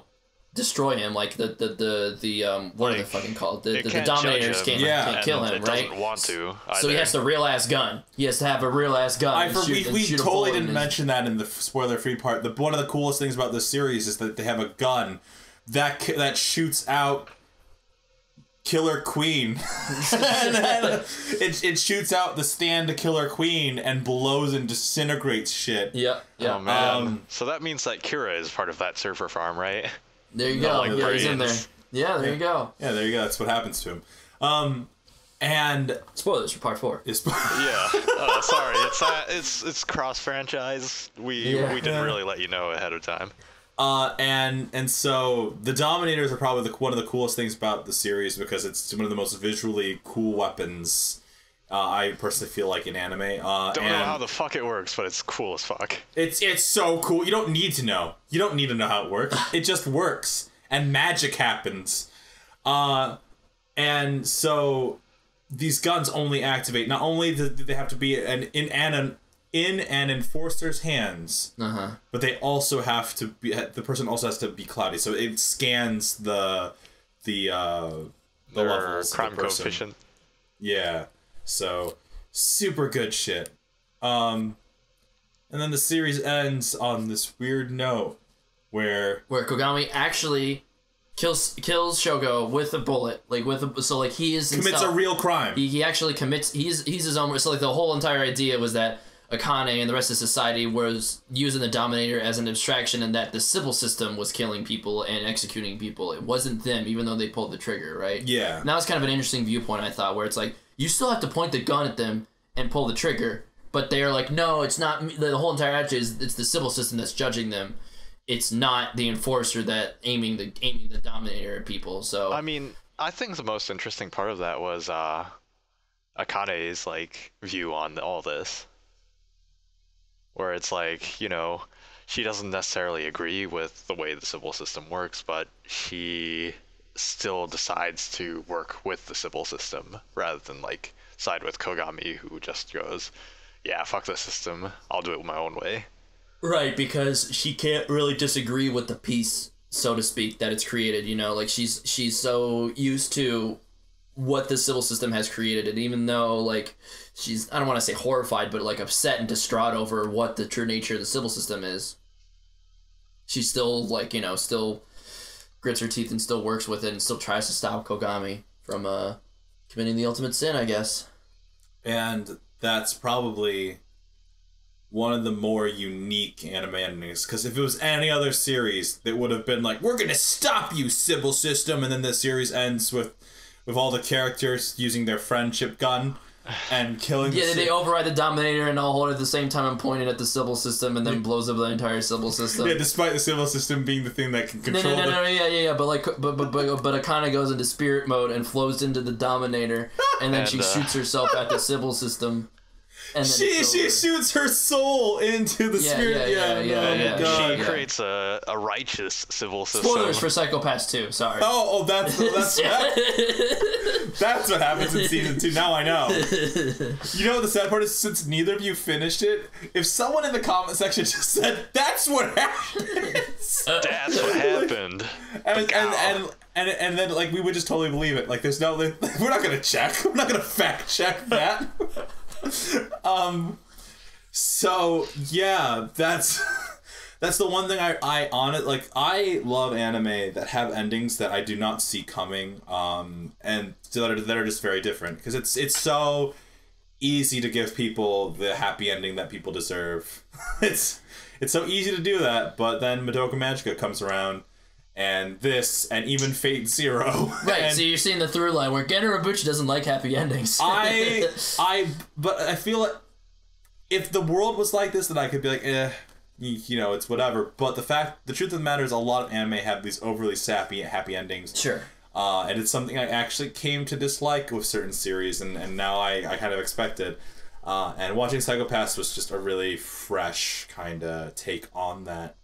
destroy him. Like what are they fucking called? The Dominators can't kill him, right? Doesn't want to. Either. So he has the real ass gun. He has to have a real ass gun. We totally didn't mention that in the spoiler free part. One of the coolest things about this series is that they have a gun that shoots out Killer Queen. And then it shoots out the stand to Killer Queen and blows and disintegrates shit. Yep. Oh man. So that means that Kira is part of that server farm, right? There you go. Yeah, he's in there. Yeah, there you go. Yeah, there you go. That's what happens to him. And spoilers for part 4. Yeah. Sorry. It's cross franchise. We didn't really let you know ahead of time. And so the Dominators are probably one of the coolest things about the series because it's one of the most visually cool weapons. I personally feel like in anime. Don't know how the fuck it works, but it's cool as fuck. It's so cool. You don't need to know. You don't need to know how it works. It just works, and magic happens. And so these guns only activate. Not only do they have to be in an enforcer's hands, but they also have to be. The person also has to be cloudy, so it scans the levels. Crime coefficient. Yeah. So, super good shit. And then the series ends on this weird note where Kogami actually kills Shogo with a bullet, he is commits a real crime. He actually commits. He's his own. So the whole entire idea was that Akane and the rest of society was using the Dominator as an abstraction, and that the civil system was killing people and executing people. It wasn't them, even though they pulled the trigger, right? Yeah. And that was kind of an interesting viewpoint, I thought, where it's like, you still have to point the gun at them and pull the trigger, but they're like, no, it's not me. The whole entire attitude is it's the civil system that's judging them. It's not the enforcer that aiming the Dominator at people. So I mean, I think the most interesting part of that was Akane's view on all this, where it's she doesn't necessarily agree with the way the civil system works, but she still decides to work with the civil system rather than side with Kogami, who just goes, yeah, fuck the system, I'll do it my own way. Right, because she can't really disagree with the peace, so to speak, that it's created, she's so used to what the civil system has created, and even though she's, I don't want to say horrified, but upset and distraught over what the true nature of the civil system is, she still still grits her teeth and still works with it and still tries to stop Kogami from committing the ultimate sin, I guess. And that's probably one of the more unique anime endings, because if it was any other series, it would have been we're gonna stop you, civil system, and then the series ends with all the characters using their friendship gun and killing they override the Dominator and all hold it at the same time and point it at the civil system and then blows up the entire civil system. Yeah, despite the civil system being the thing that can control but Akane goes into spirit mode and flows into the Dominator, and then she shoots herself at the civil system. And then she shoots her soul into the spirit. She creates a righteous civil system. Spoilers for Psycho-Pass 2. Sorry. Oh, that's what happens in season 2. Now I know. You know what the sad part is? Since neither of you finished it, if someone in the comment section just said, "That's what happened," that's what happened, and then we would just totally believe it. There's no, we're not gonna check. We're not gonna fact check that. So yeah, that's the one thing I love anime that have endings that I do not see coming, and that are just very different, because it's so easy to give people the happy ending that people deserve. It's so easy to do that, but then Madoka Magica comes around, and this, and even Fate Zero. Right, so you're seeing the through line where Gen Urobuchi doesn't like happy endings. But I feel like if the world was like this, then I could be like, it's whatever. But the truth of the matter is, a lot of anime have these overly sappy happy endings. Sure. And it's something I actually came to dislike with certain series, and now I kind of expect it. And watching Psycho-Pass was just a really fresh kind of take on that.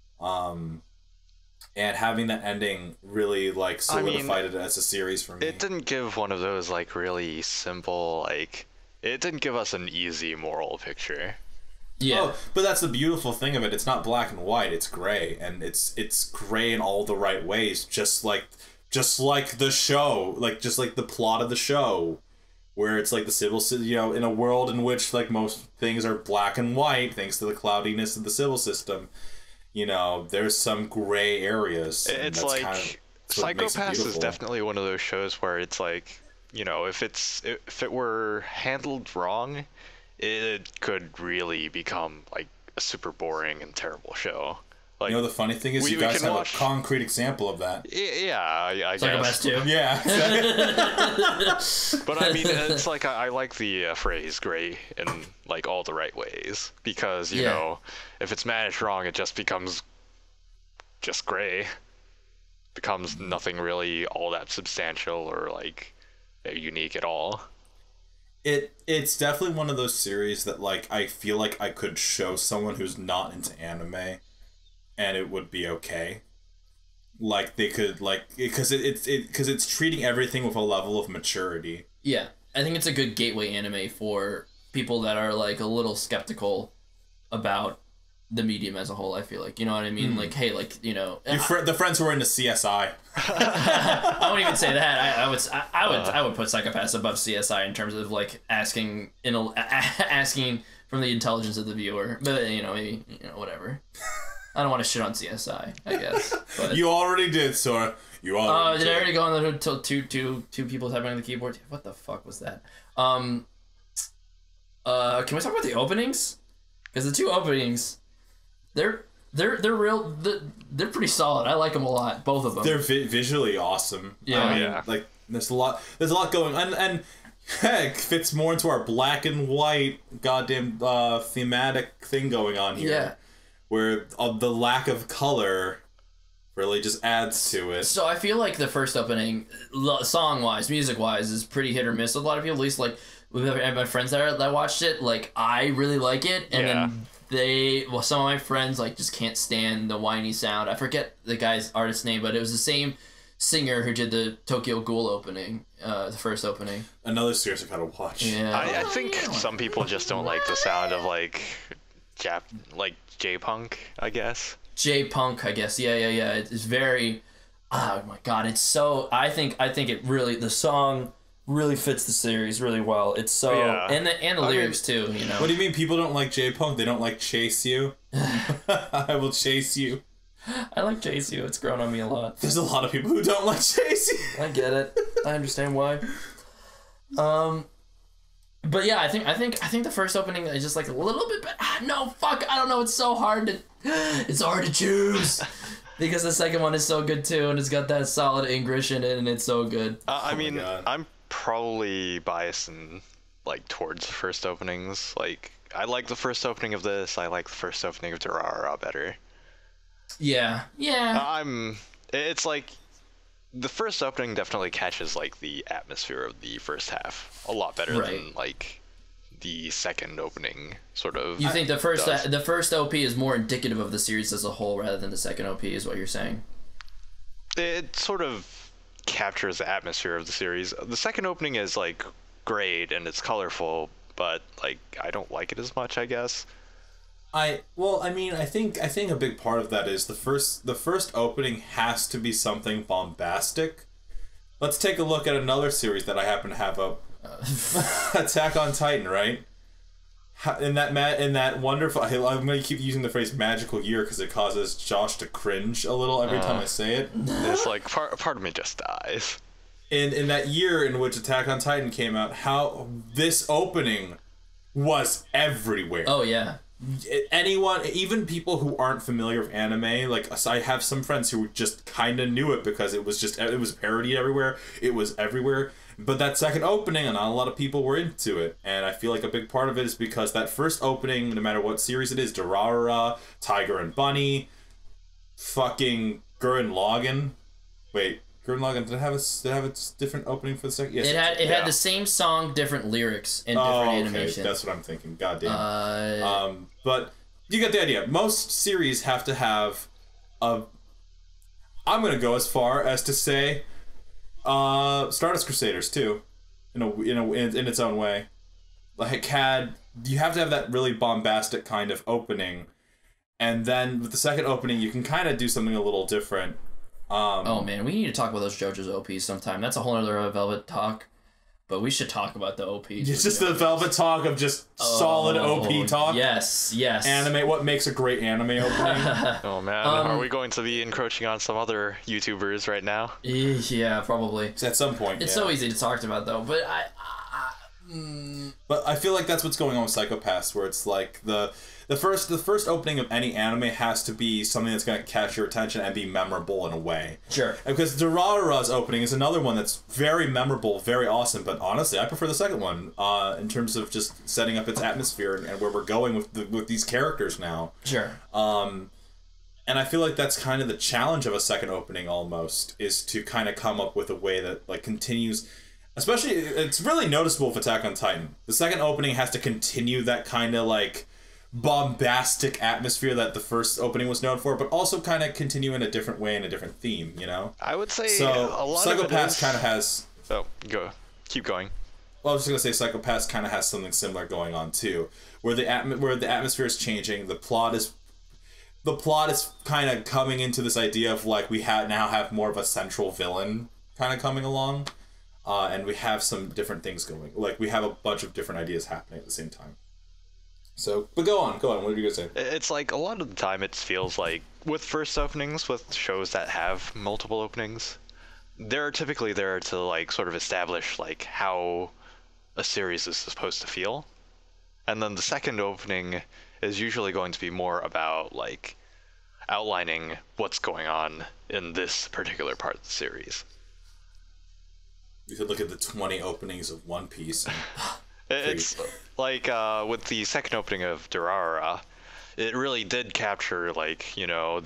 And having that ending really solidified it as a series for me. It didn't give one of those really simple it didn't give us an easy moral picture. Yeah. Oh, but that's the beautiful thing of it. It's not black and white. It's gray, and it's gray in all the right ways. Just like the show, just like the plot of the show, where it's like the civil, in a world in which like most things are black and white, thanks to the cloudiness of the civil system. There's some gray areas. It's like Psycho-Pass is definitely one of those shows where it's like, if it were handled wrong, it could really become like a super boring and terrible show. Like, the funny thing is, you guys have a concrete example of that. Yeah, I guess. Too. Yeah. But I mean, it's like I like the phrase "gray" in like all the right ways, because you know, if it's managed wrong, it just becomes just gray. Becomes nothing really all that substantial or like unique at all. It's definitely one of those series that like I feel like I could show someone who's not into anime, and it would be okay. Like they could because it's treating everything with a level of maturity. Yeah, I think it's a good gateway anime for people that are like a little skeptical about the medium as a whole. I feel like, you know what I mean. Like, hey, like, the friends who are into CSI. I wouldn't even say that. I would put Psycho-Pass above CSI in terms of like asking from the intelligence of the viewer. But maybe whatever. I don't want to shit on CSI, I guess. But, you already did, Sora. You already did. I already go on the until two people typing on the keyboard? What the fuck was that? Can we talk about the openings? Because the two openings, they're pretty solid. I like them a lot, both of them. They're visually awesome. Yeah, like there's a lot going on, and heck, fits more into our black and white goddamn thematic thing going on here. Yeah. Where the lack of color really just adds to it. So I feel like the first opening, song-wise, music-wise, is pretty hit or miss with a lot of people. At least, like, with my friends that watched it, like, I really like it. And then some of my friends, like, just can't stand the whiny sound. I forget the guy's artist name, but it was the same singer who did the Tokyo Ghoul opening, the first opening. Another series I gotta watch. Yeah. I think some people just don't like the sound of, like, J-punk, I guess. J-punk, I guess. Yeah. It's very. Oh my god, it's so. I think it really, the song really fits the series really well. It's so and the lyrics too. What do you mean people don't like J-punk? They don't like Chase You. I will chase you. I like Chase You. It's grown on me a lot. There's a lot of people who don't like Chase You. I get it. I understand why. But yeah, I think the first opening is just like a little bit. No, fuck, I don't know. It's so hard to choose because the second one is so good too, and it's got that solid English in it, and it's so good. I mean, I'm probably biased in like towards the first openings. Like, I like the first opening of this. I like the first opening of Durarara better. Yeah. It's like. The first opening definitely catches like the atmosphere of the first half a lot better than like the second opening sort of. You think the first OP is more indicative of the series as a whole rather than the second OP is what you're saying? It sort of captures the atmosphere of the series. The second opening is like great and it's colorful, but like I don't like it as much, I guess. I think a big part of that is the first opening has to be something bombastic. Let's take a look at another series that I happen to have up. Attack on Titan, right? In that wonderful, I'm going to keep using the phrase magical year because it causes Josh to cringe a little every time I say it. It's like part of me just dies. In that year in which Attack on Titan came out, how this opening was everywhere. Oh yeah. Anyone, even people who aren't familiar with anime, like I have some friends who just kind of knew it because it was parodied everywhere. It was everywhere. But that second opening, not a lot of people were into it, and I feel like a big part of it is because that first opening, no matter what series it is, Durarara, Tiger and Bunny, fucking Gurren Lagann. Wait, Gurren Lagann, did it have a different opening for the second? Yes, it had the same song, different lyrics, and different animation. That's what I'm thinking. Goddamn. But you get the idea. Most series have to have a. I'm gonna go as far as to say, Stardust Crusaders too, in its own way. Like had you have to have that really bombastic kind of opening, and then with the second opening, you can kind of do something a little different. Oh man, we need to talk about those JoJo's OPs sometime. That's a whole other Velvet talk. But we should talk about the OPs. It's just the Velvet talk of just solid OP talk. Yes. Anime. What makes a great anime opening? Oh man, are we going to be encroaching on some other YouTubers right now? Yeah, probably. At some point. It's so easy to talk about though, but But I feel like that's what's going on with Psycho-Pass, where it's like the first opening of any anime has to be something that's going to catch your attention and be memorable in a way. Sure. Because Durarara's opening is another one that's very memorable, very awesome, but honestly, I prefer the second one in terms of just setting up its atmosphere and where we're going with these characters now. Sure. And I feel like that's kind of the challenge of a second opening almost, is to kind of come up with a way that like continues. Especially, it's really noticeable with Attack on Titan. The second opening has to continue that kind of like bombastic atmosphere that the first opening was known for, but also kind of continue in a different way and a different theme, you know? I would say so a lot Psycho-Pass kind of has... Oh, keep going. Well, I was just going to say Psycho-Pass kind of has something similar going on too, where the atmosphere is changing, the plot is kind of coming into this idea of like we now have more of a central villain kind of coming along. And we have some different things going. Like, we have a bunch of different ideas happening at the same time. So, but go on. What are you going to say? It's like, a lot of the time it feels like, with first openings, with shows that have multiple openings, they're typically there to, like, sort of establish, like, how a series is supposed to feel. And then the second opening is usually going to be more about, like, outlining what's going on in this particular part of the series. You could look at the 20 openings of One Piece. It's like with the second opening of Durarara, it really did capture like, you know,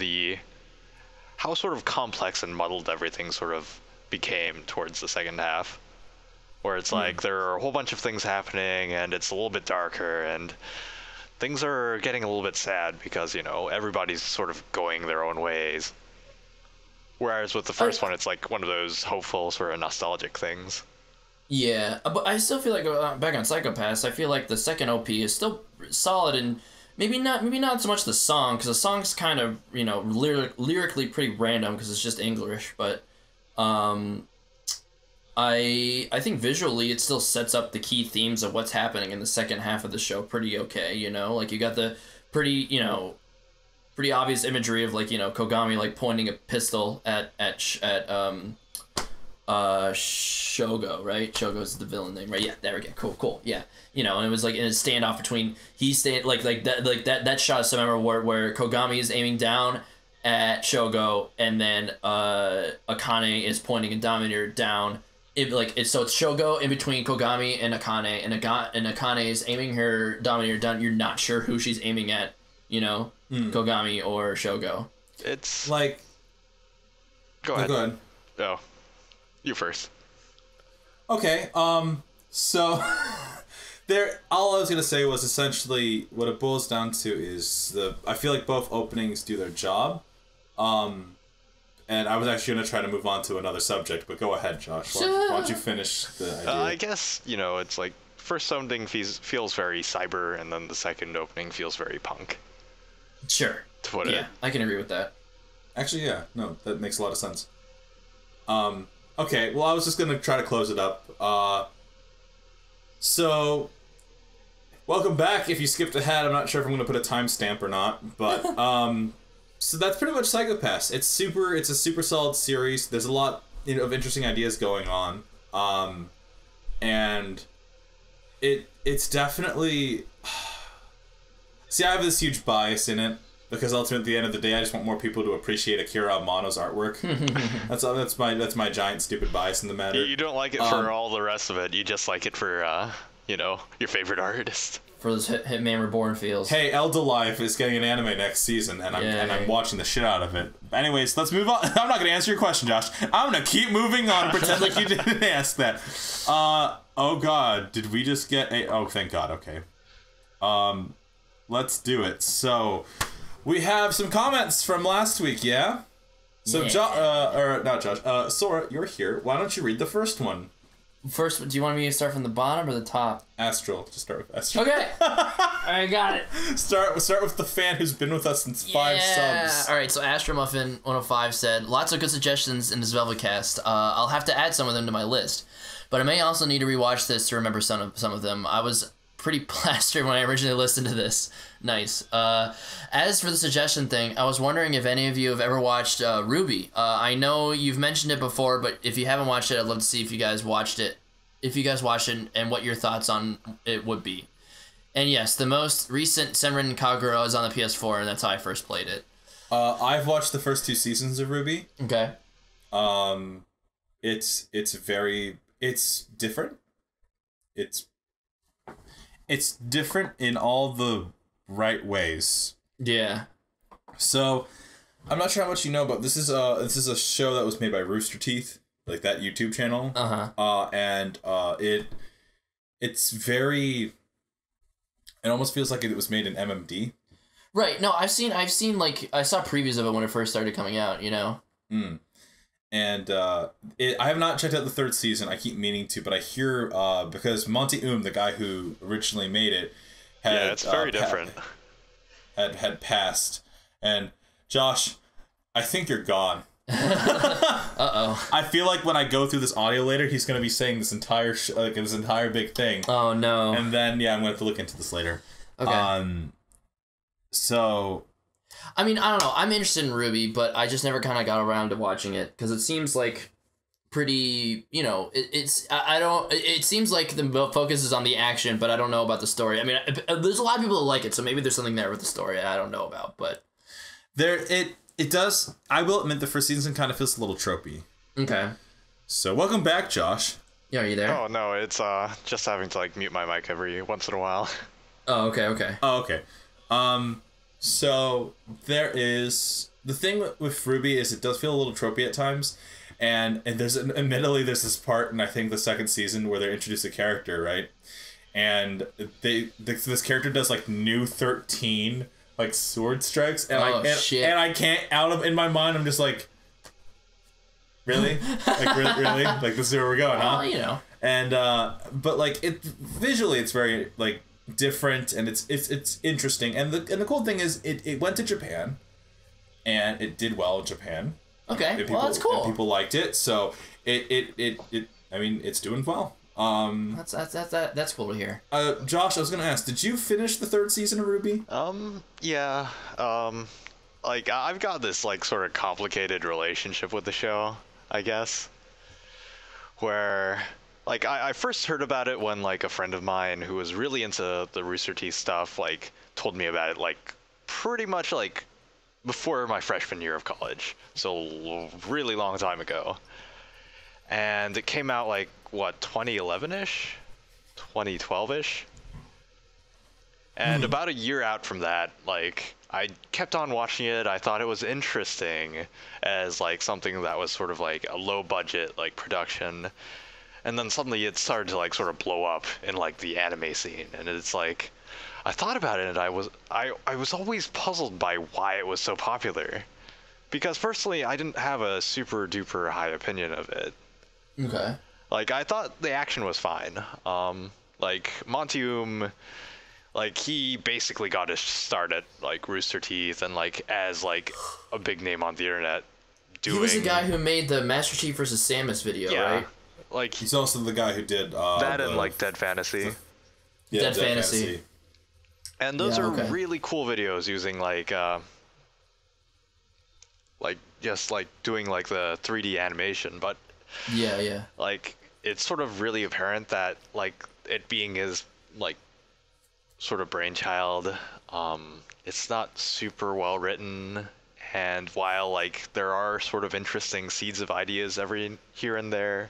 how sort of complex and muddled everything sort of became towards the second half. Where it's like there are a whole bunch of things happening and it's a little bit darker and things are getting a little bit sad because, you know, everybody's sort of going their own ways. Whereas with the first one, it's like one of those hopeful, sort of nostalgic things. Yeah, but I still feel like back on Psycho-Pass, I feel like the second OP is still solid, and maybe not so much the song, because the song's kind of, you know, lyrically pretty random because it's just English. But I think visually it still sets up the key themes of what's happening in the second half of the show pretty okay. You know, like you got the pretty obvious imagery of like, you know, Kogami like pointing a pistol at Shogo, right? Shogo's the villain name, right? Yeah, there we go. Cool. Yeah, you know, and it was like in a standoff between that shot is so memorable where Kogami is aiming down at Shogo and then Akane is pointing a Dominator down. So it's Shogo in between Kogami and Akane, and Akane is aiming her Dominator down. You're not sure who she's aiming at, you know. Kogami or Shogo. It's like... Go ahead. Go ahead. Oh. You first. Okay, so... all I was going to say was essentially what it boils down to is I feel like both openings do their job. And I was actually going to try to move on to another subject, but go ahead, Josh. Why don't you finish the idea? I guess, you know, it's like first opening feels very cyber, and then the second opening feels very punk. Sure. To put it. Yeah, I can agree with that. Actually, yeah. No, that makes a lot of sense. Okay, well, I was just going to try to close it up. So, welcome back. If you skipped ahead, I'm not sure if I'm going to put a timestamp or not, but so that's pretty much Psycho-Pass. It's a super solid series. There's a lot of interesting ideas going on, and it's definitely. See, I have this huge bias in it because ultimately, at the end of the day, I just want more people to appreciate Akira Amano's artwork. that's my giant stupid bias in the matter. You don't like it for all the rest of it. You just like it for you know, your favorite artist. For those Hitman Reborn feels. Hey, Elder Life is getting an anime next season, and I'm watching the shit out of it. Anyways, let's move on. I'm not gonna answer your question, Josh. I'm gonna keep moving on and pretend like you didn't ask that. Oh God, did we just get a? Oh, thank God. Okay. Let's do it. So, we have some comments from last week, yeah? So, yeah. not Josh. Sora, you're here. Why don't you read the first one? First, do you want me to start from the bottom or the top? Astral. Just start with Astral. Okay. I got it. Start with the fan who's been with us since 5 subs. All right, so AstroMuffin105 said, lots of good suggestions in this Velvetcast. I'll have to add some of them to my list. But I may also need to rewatch this to remember some of them. I was pretty plastered when I originally listened to this. Nice. As for the suggestion thing, I was wondering if any of you have ever watched RWBY. I know you've mentioned it before, but if you haven't watched it, I'd love to see if you guys watched it. If you guys watched it and what your thoughts on it would be. And yes, the most recent Senran Kagura is on the PS4, and that's how I first played it. I've watched the first 2 seasons of RWBY. Okay. It's different. It's different in all the right ways. Yeah. So, I'm not sure how much you know, but this is a show that was made by Rooster Teeth, like that YouTube channel. And it's very. It almost feels like it was made in MMD. Right. No, I've seen like I saw previews of it when it first started coming out. You know. And I have not checked out the 3rd season. I keep meaning to, but I hear because Monty the guy who originally made it, it's very different. Had passed, and Josh, I think you're gone. I feel like when I go through this audio later, he's gonna be saying this entire this entire big thing. Oh no! And then I'm gonna have to look into this later. Okay. So. I mean, I don't know. I'm interested in RWBY, but I just never kind of got around to watching it because it seems like pretty, you know, it seems like the focus is on the action, but I don't know about the story. I mean, there's a lot of people that like it, so maybe there's something there with the story I don't know about, but it does. I will admit the first season kind of feels a little tropey. Okay. So welcome back, Josh. Yeah, are you there? Oh no, it's just having to like mute my mic every once in a while. Oh, okay. Oh, okay. So there is the thing with RWBY is it does feel a little tropey at times, and admittedly there's this part in I think the 2nd season where they introduce a character, right, and this character does like new 13 like sword strikes, and I can't in my mind I'm just like, really, really like this is where we're going, huh? Well, you know, and but like it visually it's very like. Different, and it's interesting, and the cool thing is it went to Japan and it did well in Japan. Okay, well that's cool. People liked it, so it I mean it's doing well. That's cool to hear. Josh, I was gonna ask, did you finish the 3rd season of RWBY? Yeah. Like I've got this like sort of complicated relationship with the show, I guess, where. Like, I first heard about it when, like, a friend of mine who was really into the Rooster Teeth stuff, like, told me about it, like, pretty much, like, before my freshman year of college. So, a really long time ago. And it came out, like, what, 2011-ish? 2012-ish? And about a year out from that, like, I kept on watching it. I thought it was interesting as, like, something that was sort of, like, a low-budget, like, production. And then suddenly it started to like sort of blow up in like the anime scene, and it's like I thought about it and I was always puzzled by why it was so popular, because personally I didn't have a super duper high opinion of it. Okay. Like I thought the action was fine. Like Monty like he basically got his start at like Rooster Teeth and like as like a big name on the internet. He was the guy who made the Master Chief versus Samus video, right? Like he's also the guy who did that and like Dead Fantasy. Dead Fantasy. And those are really cool videos using like just like doing like the 3D animation, but yeah. Like it's sort of really apparent that like it being his like sort of brainchild, it's not super well written. And while like there are sort of interesting seeds of ideas every here and there,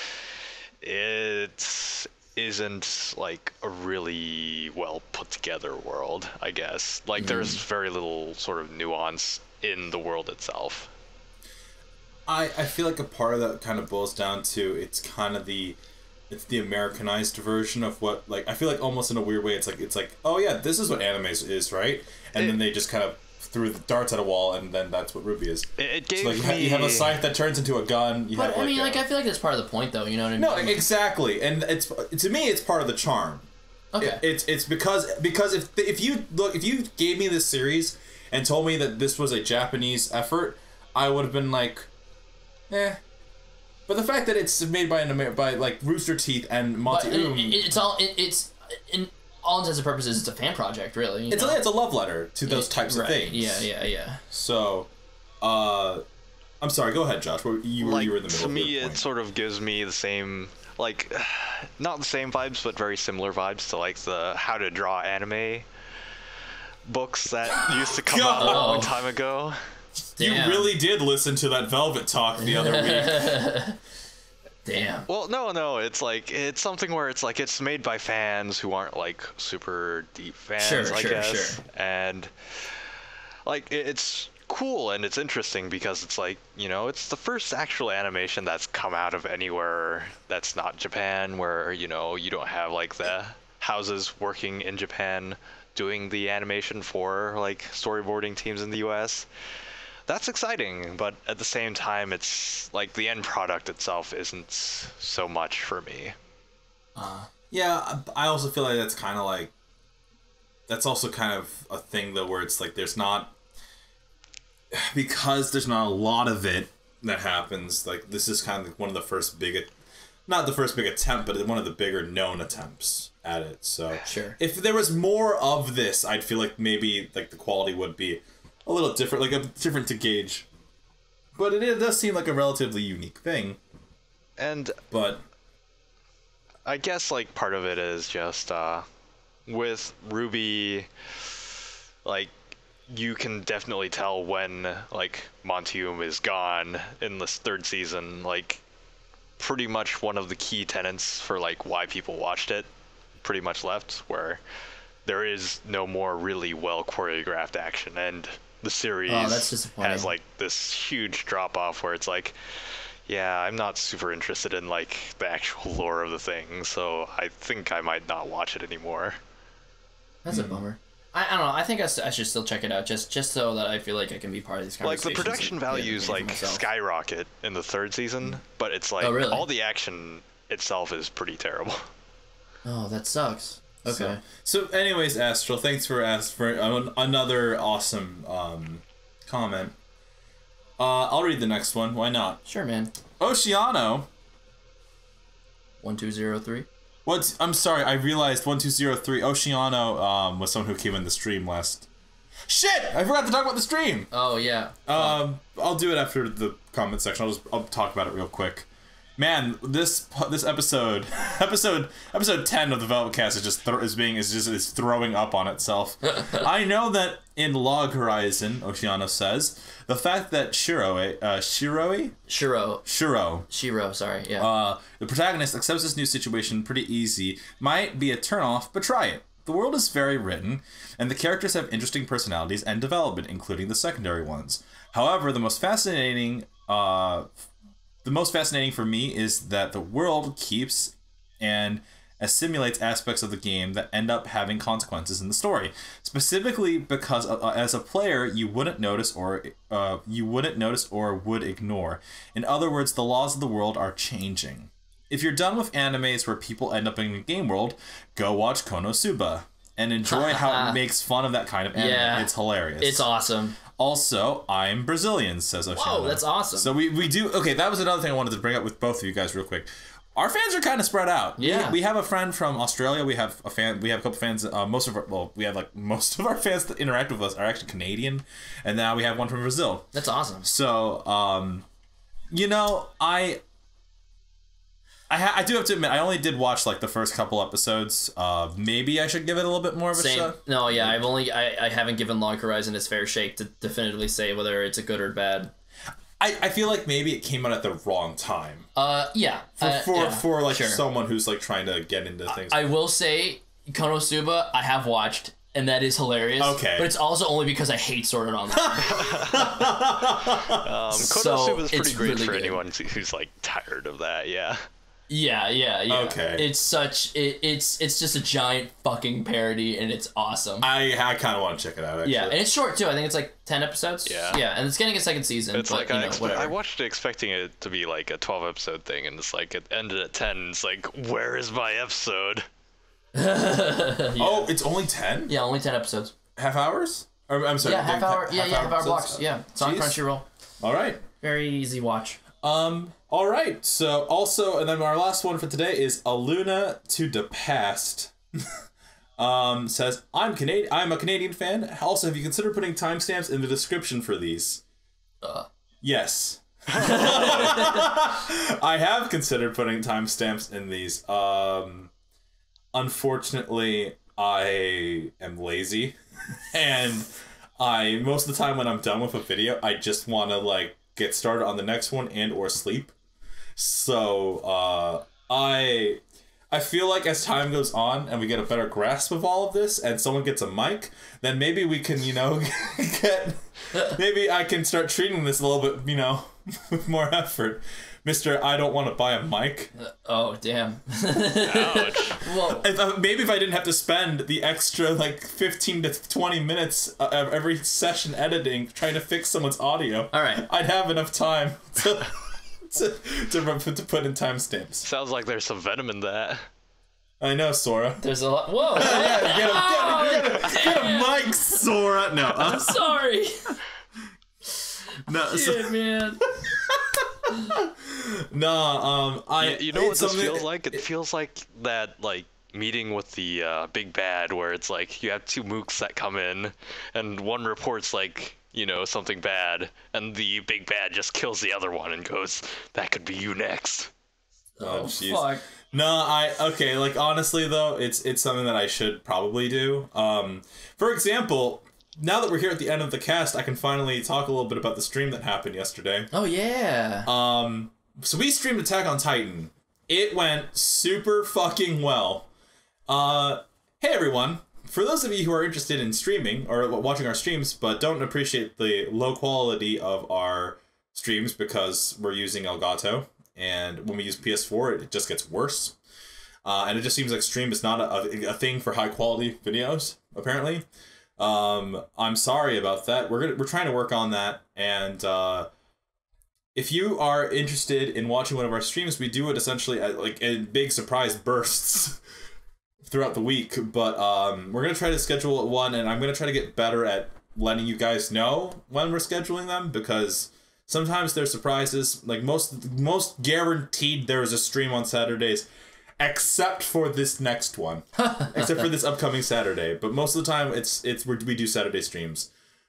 it isn't like a really well put together world, I guess. Like there's very little sort of nuance in the world itself. I feel like a part of that kind of boils down to it's the Americanized version of what, like, I feel like almost in a weird way it's like oh yeah, this is what anime is, right? And then they just kind of threw the darts at a wall, and then that's what Ruby is. It gave so, like, me... You have a scythe that turns into a gun. You but have, I mean, like, I feel like that's part of the point, though. You know what I mean? No, exactly, and it's to me, it's part of the charm. Okay. It's because if you gave me this series and told me that this was a Japanese effort, I would have been like, eh. But the fact that it's made by like Rooster Teeth and Monty Oum, it's in all intents and purposes, it's a fan project, really. It's a love letter to those types of things. Yeah. So, I'm sorry. Go ahead, Josh. You were in the middle. To me, it sort of gives me the same, like, not the same vibes, but very similar vibes to like the How to Draw Anime books that used to come out a long time ago. Damn. You really did listen to that Velvet talk the other week. Damn. Well, no, it's like, it's something where it's like, it's made by fans who aren't like super deep fans, I guess. Sure. And like, it's cool and it's interesting because it's like, you know, it's the first actual animation that's come out of anywhere that's not Japan, where, you know, you don't have like the houses working in Japan doing the animation for like storyboarding teams in the US. That's exciting, but at the same time, it's like the end product itself isn't so much for me. Yeah, I also feel like that's kind of like, that's also kind of a thing though, where it's like because there's not a lot of it that happens. Like, this is kind of like one of the first not the first big attempt, but one of the bigger known attempts at it. So sure, if there was more of this, I'd feel like maybe like the quality would be a little different, like a different to gauge. But it does seem like a relatively unique thing. But I guess like part of it is just with Ruby, like, you can definitely tell when like Monty Oum is gone in this third season. Like, pretty much one of the key tenets for like why people watched it pretty much left, where there is no more really well choreographed action, and the series has like this huge drop off where it's like, yeah, I'm not super interested in like the actual lore of the thing, so I think I might not watch it anymore. That's a bummer. I don't know. I think I should still check it out just so that I feel like I can be part of these conversations. Like, the production values like skyrocket in the third season, but it's like all the action itself is pretty terrible. Oh, that sucks. Okay. So anyways, Astral, thanks for another awesome comment. I'll read the next one. Why not? Sure, man. Oceano. 1203. What? I'm sorry. I realized 1203. Oceano was someone who came in the stream last. Shit! I forgot to talk about the stream. Oh yeah. I'll do it after the comment section. I'll talk about it real quick. Man, this episode 10 of the Velvet Cast is throwing up on itself. I know that in Log Horizon, Oceano says, the fact that Shiro, sorry, yeah. The protagonist accepts this new situation pretty easy might be a turnoff, but try it. The world is very written, and the characters have interesting personalities and development, including the secondary ones. However, the most fascinating for me is that the world keeps and assimilates aspects of the game that end up having consequences in the story. Specifically because as a player, you wouldn't notice or would ignore. In other words, the laws of the world are changing. If you're done with animes where people end up in the game world, go watch Konosuba and enjoy how it makes fun of that kind of anime. Yeah, it's hilarious. It's awesome. Also, I'm Brazilian, says Oceano. Whoa, that's awesome. So we do... Okay, that was another thing I wanted to bring up with both of you guys real quick. Our fans are kind of spread out. Yeah. We have a friend from Australia. We have a couple fans. Most of our fans that interact with us are actually Canadian. And now we have one from Brazil. That's awesome. So, you know, I do have to admit, I only did watch like the first couple episodes. Maybe I should give it a little bit more of a shot. No, yeah, I haven't given Log Horizon its fair shake to definitively say whether it's a good or bad. I feel like maybe it came out at the wrong time. Yeah. For like someone who's like trying to get into things. I will say Konosuba I have watched, and that is hilarious. Okay. But it's also only because I hate Sword Art Online. Konosuba is pretty great really for anyone who's like tired of that, yeah. Yeah. Okay. It's just a giant fucking parody, and it's awesome. I kind of want to check it out, actually. Yeah, and it's short, too. I think it's like 10 episodes. Yeah, and it's getting a second season. It's but, like, I watched it expecting it to be like a 12-episode thing, and it's like, it ended at 10, and it's like, where is my episode? Oh, it's only 10? Yeah, only 10 episodes. Half hours? Or, I'm sorry. Yeah, half hour blocks. Yeah, it's on Jeez. Crunchyroll. All right. Very easy watch. All right. So also, and then our last one for today is Aluna to the Past. Says, I'm a Canadian fan. Also, have you considered putting timestamps in the description for these? Yes. I have considered putting timestamps in these. Unfortunately, I am lazy, and most of the time when I'm done with a video, I just want to like get started on the next one and or sleep. So I feel like as time goes on and we get a better grasp of all of this, and someone gets a mic, then maybe we can, maybe I can start treating this a little bit, with more effort. Mr. I don't want to buy a mic. Oh, damn. Ouch. Well, maybe if I didn't have to spend the extra, 15 to 20 minutes of every session editing trying to fix someone's audio, all right, I'd have enough time to put in timestamps. Sounds like there's some venom in that. I know, Sora. There's a lot. Whoa. Get a mic, Sora. No, I'm sorry. No, shit, man. No, you know what this feels like? It feels like that, meeting with the big bad, where it's like you have two mooks that come in, and one reports something bad, and the big bad just kills the other one and goes, "That could be you next." Oh, jeez. Fuck. No, honestly though, it's something that I should probably do. For example, now that we're here at the end of the cast, I can finally talk a little bit about the stream that happened yesterday. Oh, yeah. So we streamed Attack on Titan. It went super fucking well. Hey everyone. For those of you who are interested in streaming, or watching our streams, but don't appreciate the low quality of our streams because we're using Elgato, and when we use PS4, it just gets worse. And it just seems like stream is not a thing for high quality videos, apparently. I'm sorry about that. We're trying to work on that, and if you are interested in watching one of our streams, we do it essentially at in big surprise bursts throughout the week. But we're gonna try to schedule one, and I'm gonna try to get better at letting you guys know when we're scheduling them, because sometimes there's surprises. Most guaranteed there is a stream on Saturdays. Except for this next one. Except for this upcoming Saturday. But most of the time, we do Saturday streams.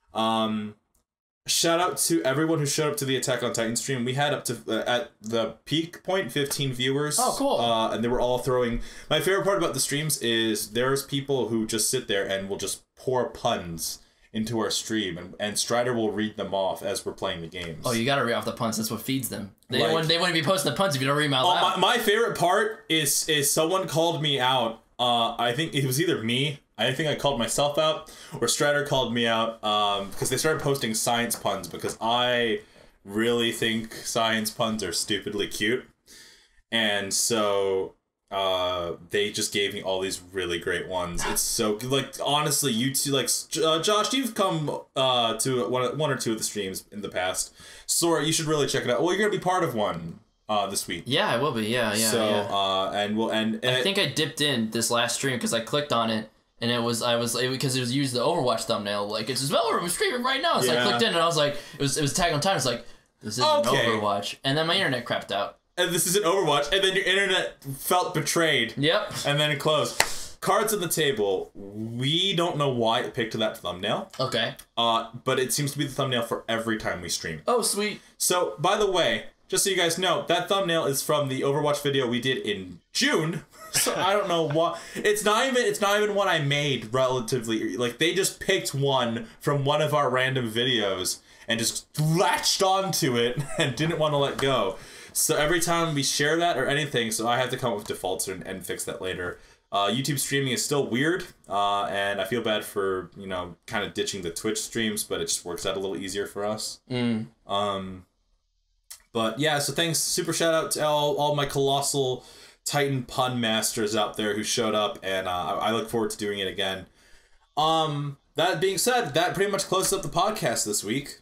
Shout out to everyone who showed up to the Attack on Titan stream. We had up to, at the peak point, 15 viewers. Oh, cool. And they were all throwing... My favorite part about the streams is there's people who just sit there and will just pour puns into our stream, and Strider will read them off as we're playing the games. Oh, you gotta read off the puns. That's what feeds them. They wouldn't be posting the puns if you don't read them out loud. My favorite part is someone called me out. I think it was either me. I think I called myself out, or Strider called me out because they started posting science puns, because I really think science puns are stupidly cute. And so they just gave me all these really great ones. It's so honestly, you two, Josh, you've come to one or two of the streams in the past. Sora, you should really check it out. Well, you're gonna be part of one this week. Yeah, I will be. Yeah. So I think I dipped in this last stream because I clicked on it, and because it was used the Overwatch thumbnail. It says, "Well, we're streaming right now." So I clicked in, and I was like, it was Attack on Titan. It's like, this isn't Overwatch, and then my internet crapped out. And this isn't Overwatch, and then your internet felt betrayed. Yep. And then it closed. Cards on the table. We don't know why it picked that thumbnail. Okay. But it seems to be the thumbnail for every time we stream. Oh, sweet. So, by the way, just so you guys know, that thumbnail is from the Overwatch video we did in June. So I don't know what. It's not even one I made relatively. They just picked one from one of our random videos and just latched onto it and didn't want to let go. So every time we share that or anything, so I have to come up with defaults and fix that later. YouTube streaming is still weird, and I feel bad for, kind of ditching the Twitch streams, but it just works out a little easier for us. But But yeah, so thanks, super shout out to all my colossal Titan pun masters out there who showed up, and I look forward to doing it again. That being said, that pretty much closes up the podcast this week.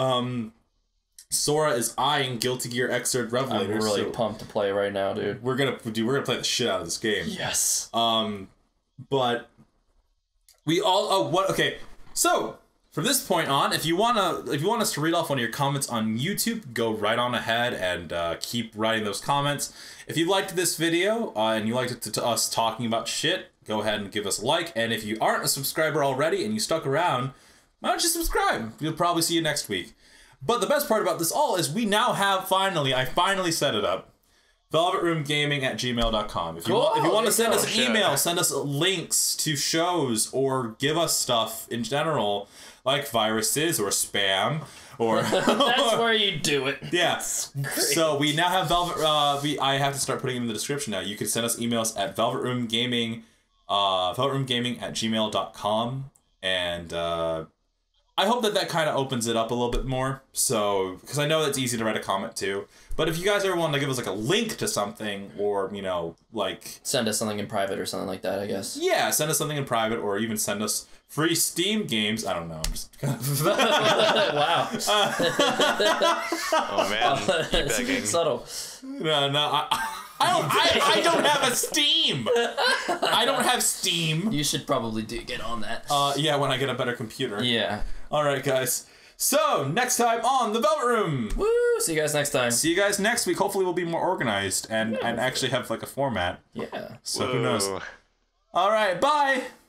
Sora is eyeing Guilty Gear Xrd Revelator. I'm really pumped to play right now, dude. We're gonna play the shit out of this game. Yes. But we all okay. So from this point on, if you want us to read off one of your comments on YouTube, go right on ahead and keep writing those comments. If you liked this video and you liked us talking about shit, go ahead and give us a like. And if you aren't a subscriber already and you stuck around, why don't you subscribe? We'll probably see you next week. But the best part about this all is we now have I finally set it up. VelvetRoomGaming@gmail.com. If you want to send us an email, send us links to shows or give us stuff in general, like viruses or spam or that's where you do it. Yeah. So we now have Velvet. I have to start putting it in the description now. You can send us emails at VelvetRoomGaming@gmail.com, and I hope that kind of opens it up a little bit more. So, because I know it's easy to write a comment too. But if you guys ever want to give us like a link to something, or like send us something in private or something like that, I guess. Yeah, send us something in private, or even send us free Steam games. I don't know. I'm just kind of wow. Oh man, it's subtle. No. I don't have a Steam. I don't have Steam. You should probably get on that. Yeah, when I get a better computer. Yeah. All right, guys. So next time on the Velvet Room. Woo! See you guys next time. See you guys next week. Hopefully, we'll be more organized and actually have like a format. Yeah. So who knows? All right. Bye.